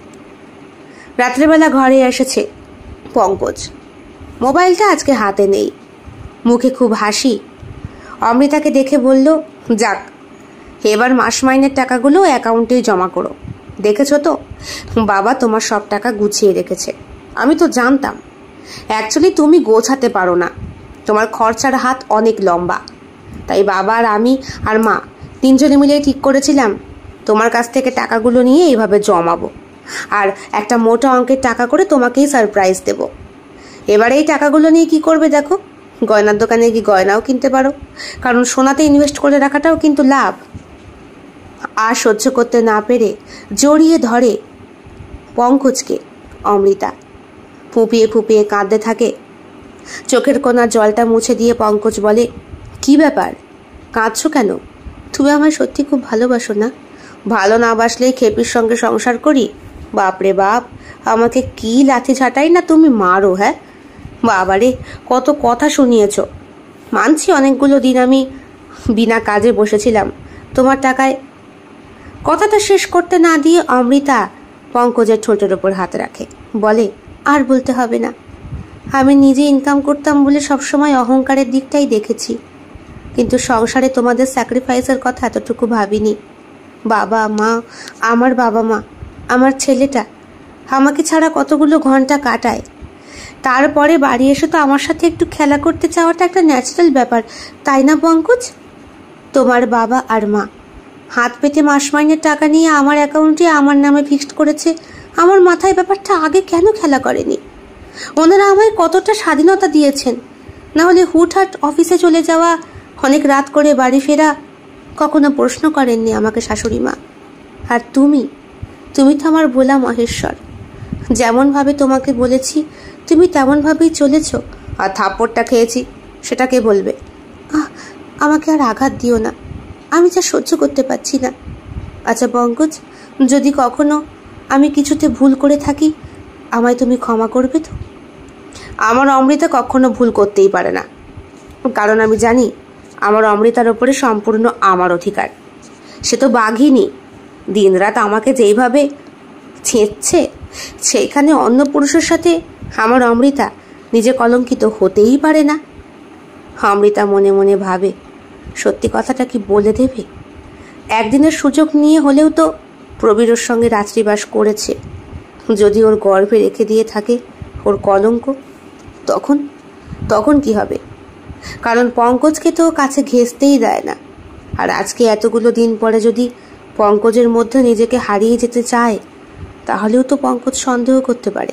রাত্রেবেলা ঘরে এসেছে পঙ্কজ। মোবাইলটা আজকে হাতে নেই, মুখে খুব হাসি। অমৃতাকে দেখে বলল, যাক, এবার মাস মাইনের টাকাগুলো অ্যাকাউন্টেই জমা করো। দেখেছ তো, বাবা তোমার সব টাকা গুছিয়ে রেখেছে। আমি তো জানতাম। অ্যাকচুয়ালি তুমি গোছাতে পারো না, তোমার খরচার হাত অনেক লম্বা। তাই বাবা আর আমি আর মা তিনজনে মিলে ঠিক করেছিলাম তোমার কাছ থেকে টাকাগুলো নিয়ে এইভাবে জমাবো, আর একটা মোটা অঙ্কের টাকা করে তোমাকেই সারপ্রাইজ দেব। এবার এই টাকাগুলো নিয়ে কি করবে দেখো, গয়নার দোকানে কি গয়নাও কিনতে পারো, কারণ সোনাতে ইনভেস্ট করে রাখাটাও কিন্তু লাভ। আর সহ্য করতে না পেরে জড়িয়ে ধরে পঙ্কজকে অমৃতা। ফুপিয়ে ফুপিয়ে কাঁদতে থাকে। চোখের কোনা জলটা মুছে দিয়ে পঙ্কজ বলে, কি ব্যাপার, কাঁদছো কেন? তুমি আমায় সত্যি খুব ভালোবাসো না? ভালো না বাসলেই খেপির সঙ্গে সংসার করি? বাপরে বাপ, আমাকে কি লাথি ঝাঁটাই না তুমি মারো। হ্যাঁ বাবারে, কত কথা শুনিয়েছ। মানছি অনেকগুলো দিন আমি বিনা কাজে বসেছিলাম তোমার টাকায়। কথাটা শেষ করতে না দিয়ে অমৃতা পঙ্কজের ঠোঁটের ওপর হাত রাখে, বলে, আর বলতে হবে না, আমি নিজে ইনকাম করতাম বলে সবসময় অহংকারের দিকটাই দেখেছি, কিন্তু সংসারে তোমাদের স্যাক্রিফাইসের কথা এতটুকু ভাবিনি। বাবা মা, আমার বাবা মা, আমার ছেলেটা আমাকে ছাড়া কতগুলো ঘন্টা কাটায়, তারপরে বাড়ি এসে তো আমার সাথে একটু খেলা করতে চাওয়াটা একটা ন্যাচারাল ব্যাপার, তাই না পঙ্কজ? তোমার বাবা আর মা হাত পেতে মাস মাইনের টাকা নিয়ে আমার অ্যাকাউন্টে আমার নামে ফিক্সড করেছে, আমার মাথায় ব্যাপারটা আগে কেন খেলা করেনি? ওনারা আমায় কতটা স্বাধীনতা দিয়েছেন, না হলে হুটহাট অফিসে চলে যাওয়া, অনেক রাত করে বাড়ি ফেরা, কখনো প্রশ্ন করেননি আমাকে শাশুড়ি মা। আর তুমি তুমি তো আমার ভোলা মহেশ্বর, যেমনভাবে তোমাকে বলেছি তুমি তেমনভাবেই চলেছ। আর থাপ্পড়টা খেয়েছি সেটা কে বলবে? আহ আমাকে আর আঘাত দিও না, আমি যা সহ্য করতে পারছি না। আচ্ছা পঙ্কজ, যদি কখনো আমি কিছুতে ভুল করে থাকি আমায় তুমি ক্ষমা করবে তো? আমার অমৃতা কখনো ভুল করতেই পারে না, কারণ আমি জানি আমার অমৃতার ওপরে সম্পূর্ণ আমার অধিকার। সে তো বাঘিনী, দিনরাত আমাকে যেইভাবে ছেঁচছে, সেইখানে অন্য পুরুষের সাথে আমার অমৃতা নিজে কলঙ্কিত হতেই পারে না। অমৃতা মনে মনে ভাবে, সত্যি কথাটা কি বলে দেবে? একদিনের সুযোগ নিয়ে হলেও তো প্রবীরের সঙ্গে রাত্রিবাস করেছে, যদি ওর গর্ভে রেখে দিয়ে থাকে ওর কলঙ্ক, তখন তখন কি হবে? কারণ পঙ্কজকে তো কাছে ঘেঁষতেই দেয় না। আর আজকে এতগুলো দিন পরে যদি পঙ্কজের মধ্যে নিজেকে হারিয়ে যেতে চায়, তাহলেও তো পঙ্কজ সন্দেহ করতে পারে।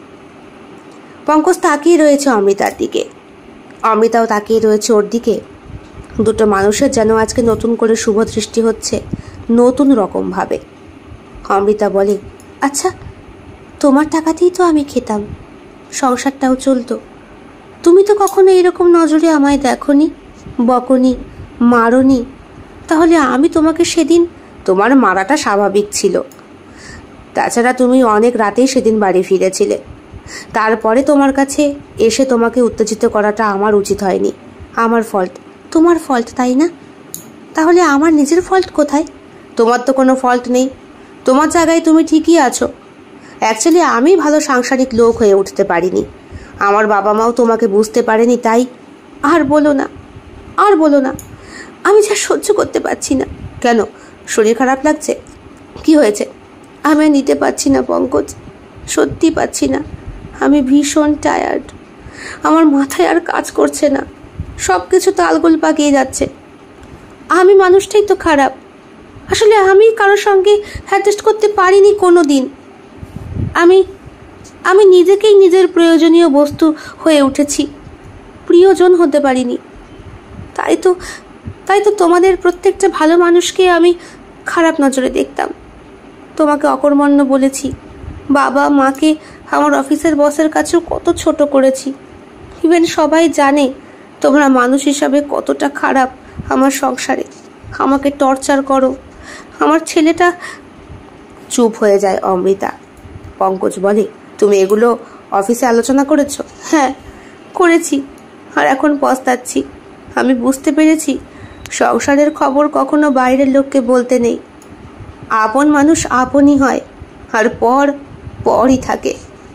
পঙ্কজ তাকিয়ে রয়েছে অমৃতার দিকে, অমৃতাও তাকিয়ে রয়েছে ওর দিকে। দুটো মানুষের যেন আজকে নতুন করে শুভ দৃষ্টি হচ্ছে, নতুন রকম ভাবে। অমৃতা বলে, আচ্ছা তোমার টাকাতেই তো আমি খেতাম, সংসারটাও চলতো, তুমি তো কখনো এরকম নজরে আমায় দেখনি, বকনি, মারনি, তাহলে আমি তোমাকে সেদিন? তোমার মারাটা স্বাভাবিক ছিল, তাছাড়া তুমি অনেক রাতেই সেদিন বাড়ি ফিরেছিলে, তারপরে তোমার কাছে এসে তোমাকে উত্তেজিত করাটা আমার উচিত হয়নি, আমার ফল্ট। তোমার ফল্ট তাই না? তাহলে আমার নিজের ফল্ট কোথায়? তোমার তো কোনো ফল্ট নেই, তোমার জায়গায় তুমি ঠিকই আছো। অ্যাকচুয়ালি আমি ভালো সাংসারিক লোক হয়ে উঠতে পারিনি, আমার বাবা মাও তোমাকে বুঝতে পারেনি, তাই। আর বলো না, আর বলো না, আমি যা সহ্য করতে পারছি না। কেন, শরীর খারাপ লাগছে? কি হয়েছে? আমি নিতে পারছি না পঙ্কজ, সত্যি পাচ্ছি না। আমি ভীষণ টায়ার্ড, আমার মাথায় আর কাজ করছে না, সব কিছু তালগোল পাকিয়ে যাচ্ছে। আমি মানুষটাই তো খারাপ, আসলে আমি কারোর সঙ্গে অ্যাডজাস্ট করতে পারিনি কোনো দিন। আমি আমি নিজেকেই নিজের প্রয়োজনীয় বস্তু হয়ে উঠেছি, প্রিয়জন হতে পারিনি। তাই তো তাই তো তোমাদের প্রত্যেকটা ভালো মানুষকে আমি খারাপ নজরে দেখতাম। তোমাকে অকর্মণ্য বলেছি, বাবা মাকে আমার অফিসের বসের কাছেও কত ছোট করেছি। ইভেন সবাই জানে তোমরা মানুষ হিসাবে কতটা খারাপ আমার সংসারে, আমাকে টর্চার করো। আমার ছেলেটা। চুপ হয়ে যায় অমৃতা। পঙ্কজ বলে, তুমি এগুলো অফিসে আলোচনা করেছো? হ্যাঁ করেছি, আর এখন পস্তাচ্ছি। আমি বুঝতে পেরেছি সংসারের খবর কখনো বাইরের লোককে বলতে নেই। আপন মানুষ আপনই হয়, আর পর পরই থাকে।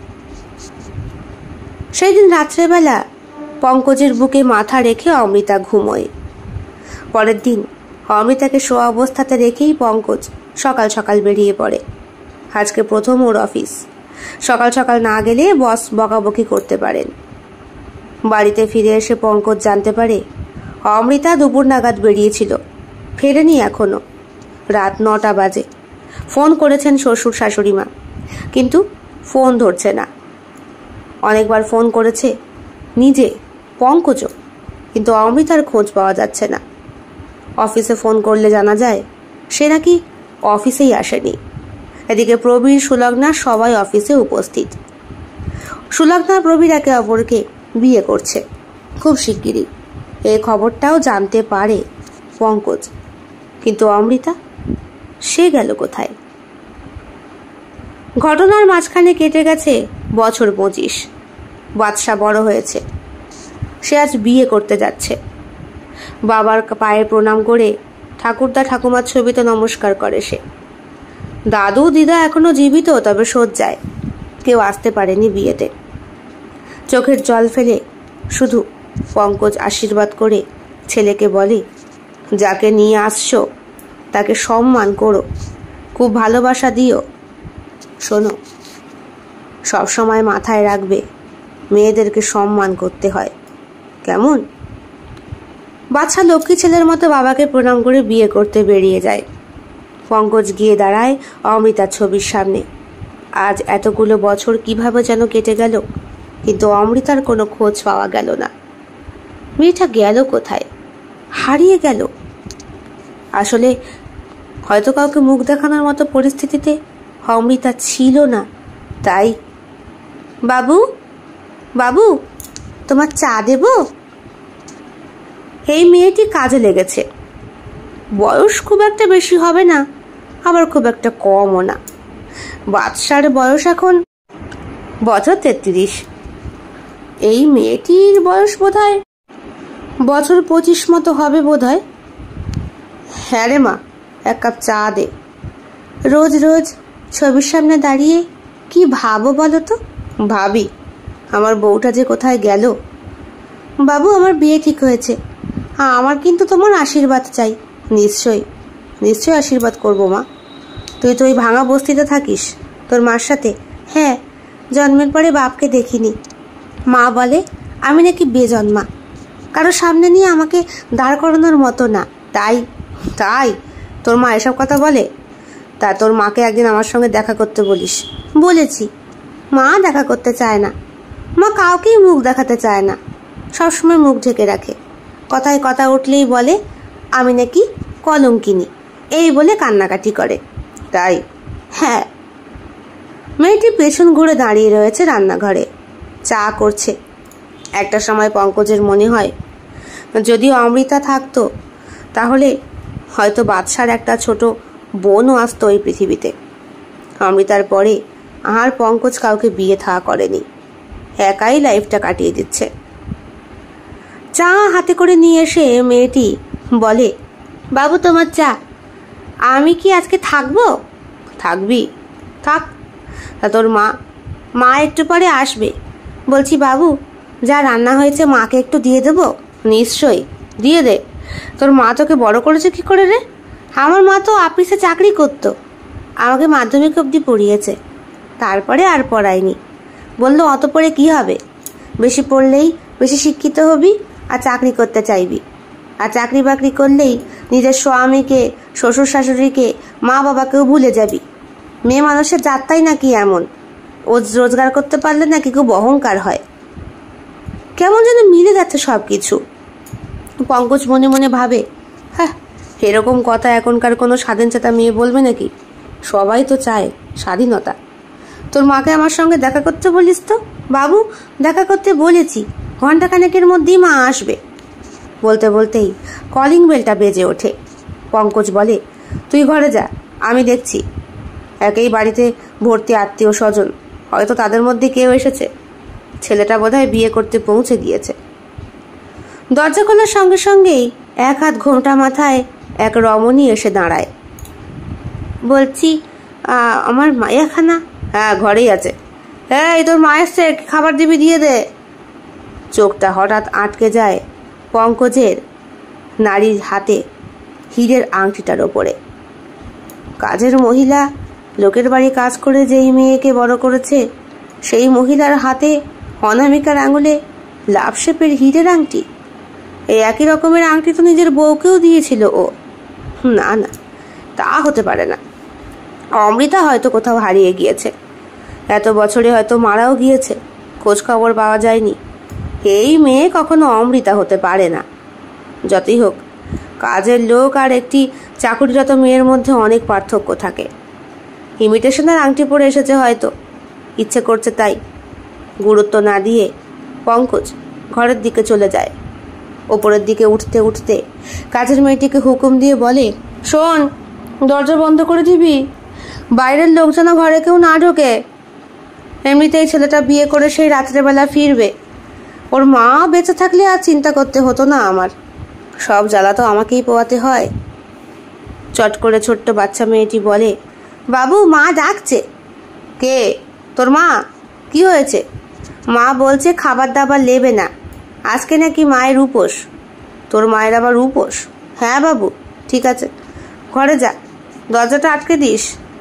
সেই দিন রাত্রেবেলা পঙ্কজের বুকে মাথা রেখে অমৃতা ঘুমোয়। পরের দিন অমৃতাকে শোয়া অবস্থাতে রেখেই পঙ্কজ সকাল সকাল বেরিয়ে পড়ে। আজকে প্রথম ওর অফিস, সকাল সকাল না গেলে বস বকাবকি করতে পারেন। বাড়িতে ফিরে এসে পঙ্কজ জানতে পারে অমৃতা দুপুর নাগাদ বেরিয়েছিল, ফেরেনি এখনো। রাত নটা বাজে। ফোন করেছেন শ্বশুর শাশুড়ি মা, কিন্তু ফোন ধরছে না। অনেকবার ফোন করেছে নিজে পঙ্কজও, কিন্তু অমৃতার খোঁজ পাওয়া যাচ্ছে না। অফিসে ফোন করলে জানা যায় সে নাকি অফিসেই আসেনি। এদিকে প্রবীর, সুলগ্না সবাই অফিসে উপস্থিত। সুলগ্না প্রবীর একে অপরকে বিয়ে করছে খুব শিগগিরই, এই খবরটাও জানতে পারে পঙ্কজ। কিন্তু অমৃতা, সে গেল কোথায়? ঘটনার মাঝখানে কেটে গেছে বছর পঁচিশ। বাদশা বড় হয়েছে, সে আজ বিয়ে করতে যাচ্ছে। বাবার পায়ে প্রণাম করে ঠাকুরদা ঠাকুমার ছবিতে নমস্কার করে সে। দাদু দিদা এখনো জীবিত, তবে শয্যায়, কেউ আসতে পারেনি বিয়েতে। চোখের জল ফেলে শুধু পঙ্কজ আশীর্বাদ করে ছেলেকে বলে, যাকে নিয়ে আসছো তাকে সম্মান করো, খুব ভালোবাসা দিও। শোনো, সবসময় মাথায় রাখবে মেয়েদেরকে সম্মান করতে হয়, কেমন? বাচ্চা লক্ষ্মী ছেলের মতো বাবাকে প্রণাম করে বিয়ে করতে বেরিয়ে যায়। পঙ্কজ গিয়ে দাঁড়ায় অমৃতার ছবির সামনে। আজ এতগুলো বছর কিভাবে যেন কেটে গেল, কিন্তু অমৃতার কোনো খোঁজ পাওয়া গেল না। মেয়েটা গেল কোথায়? হারিয়ে গেল। আসলে হয়তো কাউকে মুখ দেখানোর মতো পরিস্থিতিতে অমৃতা ছিল না, তাই। বাবু, বাবু, তোমার চা দেব? এই মেয়েটি কাজে লেগেছে। বয়স খুব একটা বেশি হবে না, আবার খুব একটা কমও না। বাদশার বয়স এখন বছর তেত্রিশ। এই মেয়েটির বয়স বোধ হয় বছর পঁচিশ মতো হবে বোধ হয়। হ্যাঁ রে মা, এক কাপ চা দে। রোজ রোজ ছবির সামনে দাঁড়িয়ে কি ভাবো বলো তো? ভাবি আমার বউটা যে কোথায় গেল। বাবু, আমার বিয়ে ঠিক হয়েছে, আমার কিন্তু তোমার আশীর্বাদ চাই। নিশ্চয়ই নিশ্চয়ই আশীর্বাদ করবো মা। তুই তো ওই ভাঙা বস্তিতে থাকিস তোর মার সাথে? হ্যাঁ, জন্মের পরে বাপকে দেখিনি। মা বলে আমি নাকি বেজন্মা, কারো সামনে নিয়ে আমাকে দাঁড় করানোর মতো না। তাই তাই তোর মা এসব কথা বলে? তা তোর মাকে একদিন আমার সঙ্গে দেখা করতে বলিস। বলেছি, মা দেখা করতে চায় না। মা কাউকেই মুখ দেখাতে চায় না, সবসময় মুখ ঢেকে রাখে। কথায় কথা উঠলেই বলে আমি নাকি কলঙ্কিনী, এই বলে কান্নাকাটি করে। তাই? হ্যাঁ। মেয়েটি পেছন ঘুরে দাঁড়িয়ে রয়েছে রান্নাঘরে, চা করছে। একটা সময় পঙ্কজের মনে হয় যদি অমৃতা থাকতো তাহলে হয়তো বাদশার একটা ছোট বোনও আসতো এই পৃথিবীতে। অমৃতার পরে আর পঙ্কজ কাউকে বিয়ে থা করেনি, একাই লাইফটা কাটিয়ে দিচ্ছে। চা হাতে করে নিয়ে এসে মেয়েটি বলে, বাবু তোমার চা। আমি কি আজকে থাকবো? থাকবি? থাক। তা তোর মা? মা একটু পরে আসবে। বলছি বাবু, যা রান্না হয়েছে মাকে একটু দিয়ে দেবো? নিশ্চয়ই, দিয়ে দে। তোর মা তোকে বড় করেছে কি করে রে? আমার মা তো অফিসে চাকরি করতো, আমাকে মাধ্যমিক অবধি পড়িয়েছে, তারপরে আর পড়ায়নি। বললো অত পড়ে কি হবে, বেশি পড়লেই বেশি শিক্ষিত হবি আর চাকরি করতে চাইবি, আর চাকরি বাকরি করলেই নিজের স্বামীকে, শ্বশুর শাশুড়িকে, মা বাবাকেও ভুলে যাবি। মেয়ে মানুষের জাতটাই নাকি এমন, ও রোজগার করতে পারলে নাকি খুব অহংকার হয়। কেমন যেন মিলে যাচ্ছে সব কিছু। পঙ্কজ মনে মনে ভাবে, হ্যাঁ, এরকম কথা এখনকার কোনো স্বাধীনচেতা মেয়ে বলবে নাকি? সবাই তো চায় স্বাধীনতা। তোর মাকে আমার সঙ্গে দেখা করতে বলিস তো? বাবু, দেখা করতে বলেছি, ঘন্টাখানেকের মধ্যেই মা আসবে। বলতে বলতেই কলিং বেলটা বেজে ওঠে। পঙ্কজ বলে, তুই ঘরে যা, আমি দেখছি। একই বাড়িতে ভর্তি আত্মীয় স্বজন, হয়তো তাদের মধ্যে কেউ এসেছে। ছেলেটা বোধহয় বিয়ে করতে পৌঁছে গিয়েছে। দরজা খোলার সঙ্গে সঙ্গেই এক হাত ঘোমটা মাথায় এক রমণী এসে দাঁড়ায়। বলছি, আমার মায়াখানা? হ্যাঁ, ঘরেই আছে। এই তোর মা এসছে, খাবার দিবি, দিয়ে দে। চোখটা হঠাৎ আটকে যায় পঙ্কজের নারীর হাতে হীরের আংটিটার ওপরে। কাজের মহিলা, লোকের বাড়ি কাজ করে যেই মেয়েকে বড় করেছে, সেই মহিলার হাতে অনামিকার আঙুলে লাভ শেপের হীরের আংটি। এই একই রকমের আংটি তো নিজের বউকেও দিয়েছিল ও। না না, তা হতে পারে না। অমৃতা হয়তো কোথাও হারিয়ে গিয়েছে, এত বছরে হয়তো মারাও গিয়েছে, খোঁজ খবর পাওয়া যায়নি। এই মেয়ে কখনো অমৃতা হতে পারে না। যতই হোক, কাজের লোক আর একটি চাকুরিরত মেয়ের মধ্যে অনেক পার্থক্য থাকে। ইমিটেশনের আংটি পরে এসেছে হয়তো, ইচ্ছে করছে তাই। গুরুত্ব না দিয়ে পঙ্কজ ঘরের দিকে চলে যায়। ওপরের দিকে উঠতে উঠতে কাজের মেয়েটিকে হুকুম দিয়ে বলে, শোন, দরজা বন্ধ করে দিবি, বাইরের লোক যেন ঘরে কেউ না ঢোকে। এমনিতেই ছেলেটা বিয়ে করে সেই রাত্রেবেলা ফিরবে। ওর মা বেঁচে থাকলে আর চিন্তা করতে হতো না আমার, সব জ্বালা তো আমাকেই পোয়াতে হয়। চট করে ছোট্ট বাচ্চা মেয়েটি বলে, বাবু, মা ডাকছে। কে? তোর মা? কি হয়েছে? মা বলছে খাবার দাবার নেবে না, আজকে নাকি মায়ের উপোস। তোর মায়ের আবার উপোস? হ্যাঁ বাবু, ঠিক আছে, ঘরে যা, দরজাটা আটকে দিস।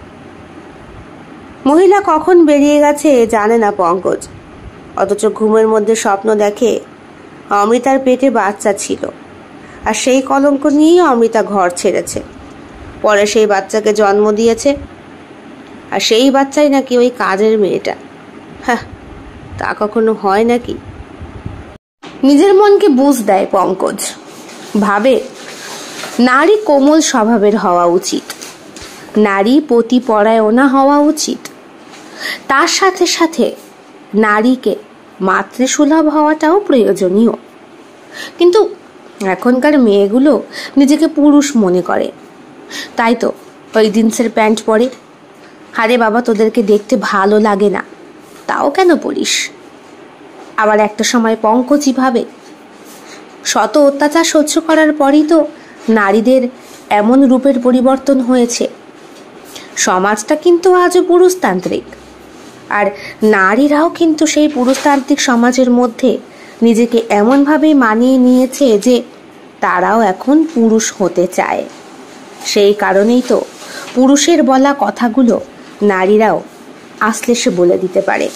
মহিলা কখন বেরিয়ে গেছে জানে না পঙ্কজ, অথচ ঘুমের মধ্যে স্বপ্ন দেখে অমৃতার পেটে বাচ্চা ছিল, আর সেই কলঙ্ক নিয়েই অমৃতা ঘর ছেড়েছে। পরে সেই বাচ্চাকে জন্ম দিয়েছে, আর সেই বাচ্চাই নাকি ওই কাজের মেয়েটা। হ্যাঁ, তা কখনো হয় নাকি? নিজের মনকে বুঝ দেয় পঙ্কজ, ভাবে নারী কোমল স্বভাবের হওয়া উচিত, নারী পতিপরায়ণা হওয়া উচিত, তার সাথে সাথে নারীকে মাতৃসুলভ হওয়াটাও প্রয়োজনীয়। কিন্তু এখনকার মেয়েগুলো নিজেকে পুরুষ মনে করে, তাই তো ওই জিন্সের প্যান্ট পরে। আরে বাবা, তোদেরকে দেখতে ভালো লাগে না, তাও কেন পরিস? আবার একটা সময় পঙ্কজই ভাবে, শত অত্যাচার সহ্য করার পরই তো নারীদের এমন রূপের পরিবর্তন হয়েছে। সমাজটা কিন্তু আজও পুরুষতান্ত্রিক, আর নারীরাও কিন্তু সেই পুরুষতান্ত্রিক সমাজের মধ্যে নিজেকে এমনভাবে মানিয়ে নিয়েছে যে তারাও এখন পুরুষ হতে চায়। সেই কারণেই তো পুরুষের বলা কথাগুলো নারীরাও আশ্লেষে বলে দিতে পারে।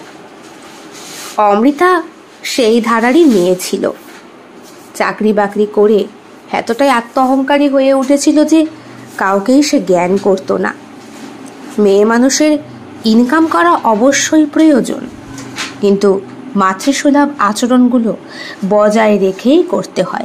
অমৃতা সেই ধারারই মেয়ে ছিল, চাকরি বাকরি করে এতটাই আত্ম অহংকারী হয়ে উঠেছিল যে কাউকেই সে জ্ঞান করতো না। মেয়ে মানুষের ইনকাম করা অবশ্যই প্রয়োজন, কিন্তু মাতৃসুলভ আচরণগুলো বজায় রেখেই করতে হয়।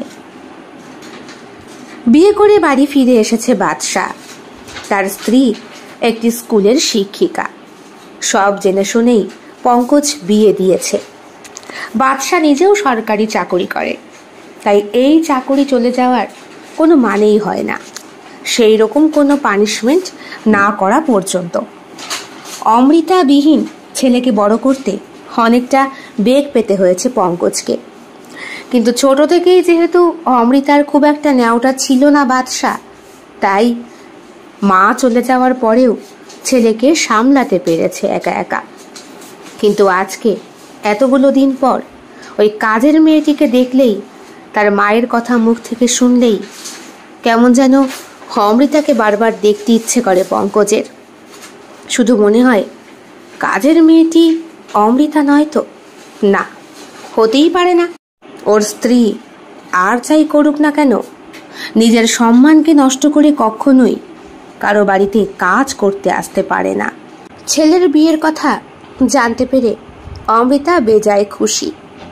বিয়ে করে বাড়ি ফিরে এসেছে বাদশা। তার স্ত্রী একটি স্কুলের শিক্ষিকা। সব জেনে শুনেই পঙ্কজ বিয়ে দিয়েছে। বাদশা নিজেও সরকারি চাকরি করে, তাই এই চাকরি চলে যাওয়ার কোনো মানেই হয় না, সেই রকম কোনো পানিশমেন্ট না করা পর্যন্ত। অমৃতা বিহীন ছেলেকে বড় করতে অনেকটা বেগ পেতে হয়েছে পঙ্কজকে। কিন্তু ছোট থেকেই যেহেতু অমৃতার খুব একটা ন্যাওটা ছিল না বাদশা, তাই মা চলে যাওয়ার পরেও ছেলেকে সামলাতে পেরেছে একা একা। কিন্তু আজকে এতগুলো দিন পর ওই কাজের মেয়েটিকে দেখলেই, তার মায়ের কথা মুখ থেকে শুনলেই কেমন যেন অমৃতাকে বারবার দেখতে ইচ্ছে করে পঙ্কজের। শুধু মনে হয় কাজের মেয়েটি অমৃতা নয় তো? না, হতেই পারে না। ওর স্ত্রী আর যাই করুক না কেন, নিজের সম্মানকে নষ্ট করে কখনোই কারো বাড়িতে কাজ করতে আসতে পারে না। ছেলের বিয়ের কথা জানতে পেরে অমৃতা বেজায় খুশি।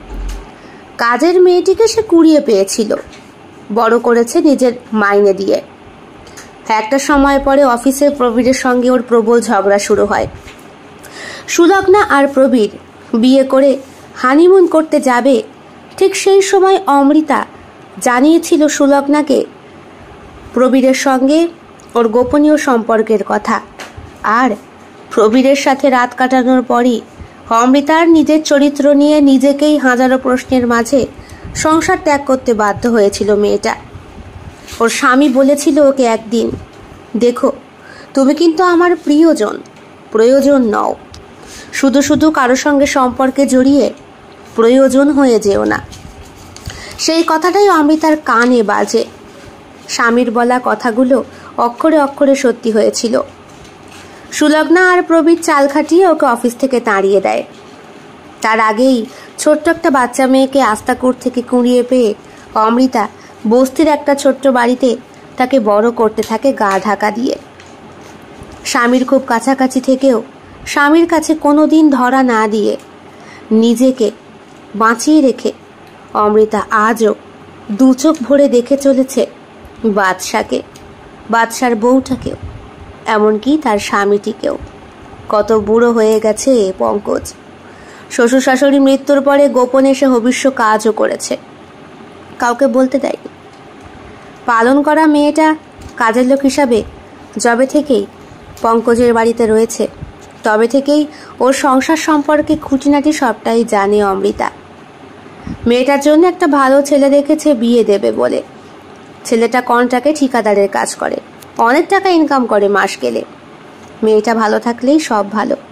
কাজের মেয়েটিকে সে কুড়িয়ে পেয়েছিল, বড় করেছে নিজের মাইনে দিয়ে। একটা সময় পরে অফিসের প্রবীরের সঙ্গে ওর প্রবল ঝগড়া শুরু হয়। সুলগ্না আর প্রবীর বিয়ে করে হানিমুন করতে যাবে, ঠিক সেই সময় অমৃতা জানিয়েছিল সুলগ্নাকে প্রবীরের সঙ্গে ওর গোপনীয় সম্পর্কের কথা। আর প্রবীরের সাথে রাত কাটানোর পরই অমৃতার নিজের চরিত্র নিয়ে নিজেকেই হাজারো প্রশ্নের মাঝে সংসার ত্যাগ করতে বাধ্য হয়েছিল মেয়েটা। ওর স্বামী বলেছিল ওকে একদিন, দেখো তুমি কিন্তু আমার প্রিয়জন, প্রয়োজন নও, শুধু শুধু কারো সঙ্গে সম্পর্কে জড়িয়ে প্রয়োজন হয়ে যেও না। সেই কথাটাই অমৃতার কানে বাজে। স্বামীর বলা কথাগুলো অক্ষরে অক্ষরে সত্যি হয়েছিল। সুলগ্না আর প্রবীর চাল খাটিয়ে ওকে অফিস থেকে তাড়িয়ে দেয়। তার আগেই ছোট্ট একটা বাচ্চা মেয়েকে আস্তাকুড় থেকে কুড়িয়ে পেয়ে অমৃতা বস্তির একটা ছোট্ট বাড়িতে তাকে বড় করতে থাকে গা ঢাকা দিয়ে। স্বামীর খুব কাছাকাছি থেকেও স্বামীর কাছে কোনো দিন ধরা না দিয়ে নিজেকে বাঁচিয়ে রেখে অমৃতা আজও দু চোখ ভরে দেখে চলেছে বাদশাকে, বাদশার বউটাকেও, এমনকি তার স্বামীটিকেও। কত বুড়ো হয়ে গেছে পঙ্কজ। শ্বশুর শাশুড়ি মৃত্যুর পরে গোপনে সে ভবিষ্য কাজও করেছে, কাউকে বলতে দেয়নি। পালন করা মেয়েটা কাজের লোক হিসাবে যবে থেকেই পঙ্কজের বাড়িতে রয়েছে, তবে থেকেই ওর সংসার সম্পর্কে খুঁটিনাটি সবটাই জানে অমৃতা। মেয়েটার জন্য একটা ভালো ছেলে দেখেছে বিয়ে দেবে বলে। ছেলেটা কন্ট্রাক্টে ঠিকাদারের কাজ করে, অনেক টাকা ইনকাম করে মাস গেলে। মেয়েটা ভালো থাকলেই সব ভালো,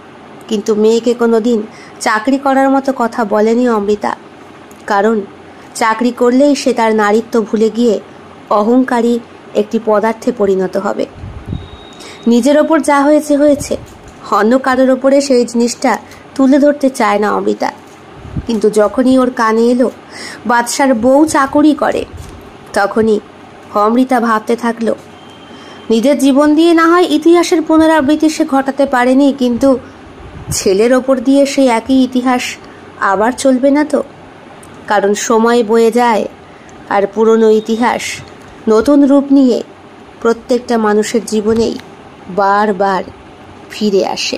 কিন্তু মেয়েকে কোনো দিন চাকরি করার মতো কথা বলেনি অমৃতা। কারণ চাকরি করলেই সে তার নারীত্ব ভুলে গিয়ে অহংকারী একটি পদার্থে পরিণত হবে। নিজের ওপর যা হয়েছে হয়েছে, অন্য কারোর ওপরে সেই জিনিসটা তুলে ধরতে চায় না অমৃতা। কিন্তু যখনই ওর কানে এলো বাদশার বউ চাকরি করে, তখনই অমৃতা ভাবতে থাকলো, নিজের জীবন দিয়ে না হয় ইতিহাসের পুনরাবৃত্তি সে ঘটাতে পারেনি, কিন্তু ছেলের ওপর দিয়ে সেই একই ইতিহাস আবার চলবে না তো? কারণ সময় বয়ে যায় আর পুরনো ইতিহাস নতুন রূপ নিয়ে প্রত্যেকটা মানুষের জীবনেই বারবার ফিরে আসে।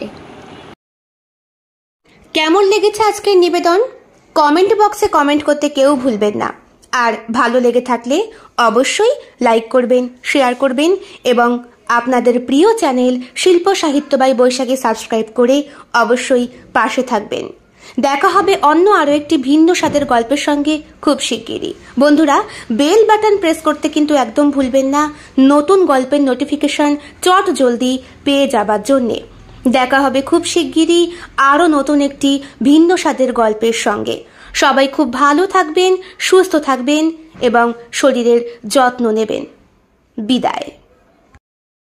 কেমন লেগেছে আজকের নিবেদন? কমেন্ট বক্সে কমেন্ট করতে কেউ ভুলবেন না। আর ভালো লেগে থাকলে অবশ্যই লাইক করবেন, শেয়ার করবেন এবং আপনাদের প্রিয় channel Shilpa Sahitya by Baishakhi subscribe করে অবশ্যই পাশে থাকবেন। দেখা হবে অন্য আরও একটি ভিন্ন স্বাদের গল্পের সঙ্গে খুব শিগগিরই। বন্ধুরা, বেল বাটন প্রেস করতে কিন্তু একদম ভুলবেন না, নতুন গল্পের নোটিফিকেশন চট জলদি পেয়ে যাবার জন্যে। দেখা হবে খুব শিগগিরই আরও নতুন একটি ভিন্ন স্বাদের গল্পের সঙ্গে। সবাই খুব ভালো থাকবেন, সুস্থ থাকবেন এবং শরীরের যত্ন নেবেন। বিদায়।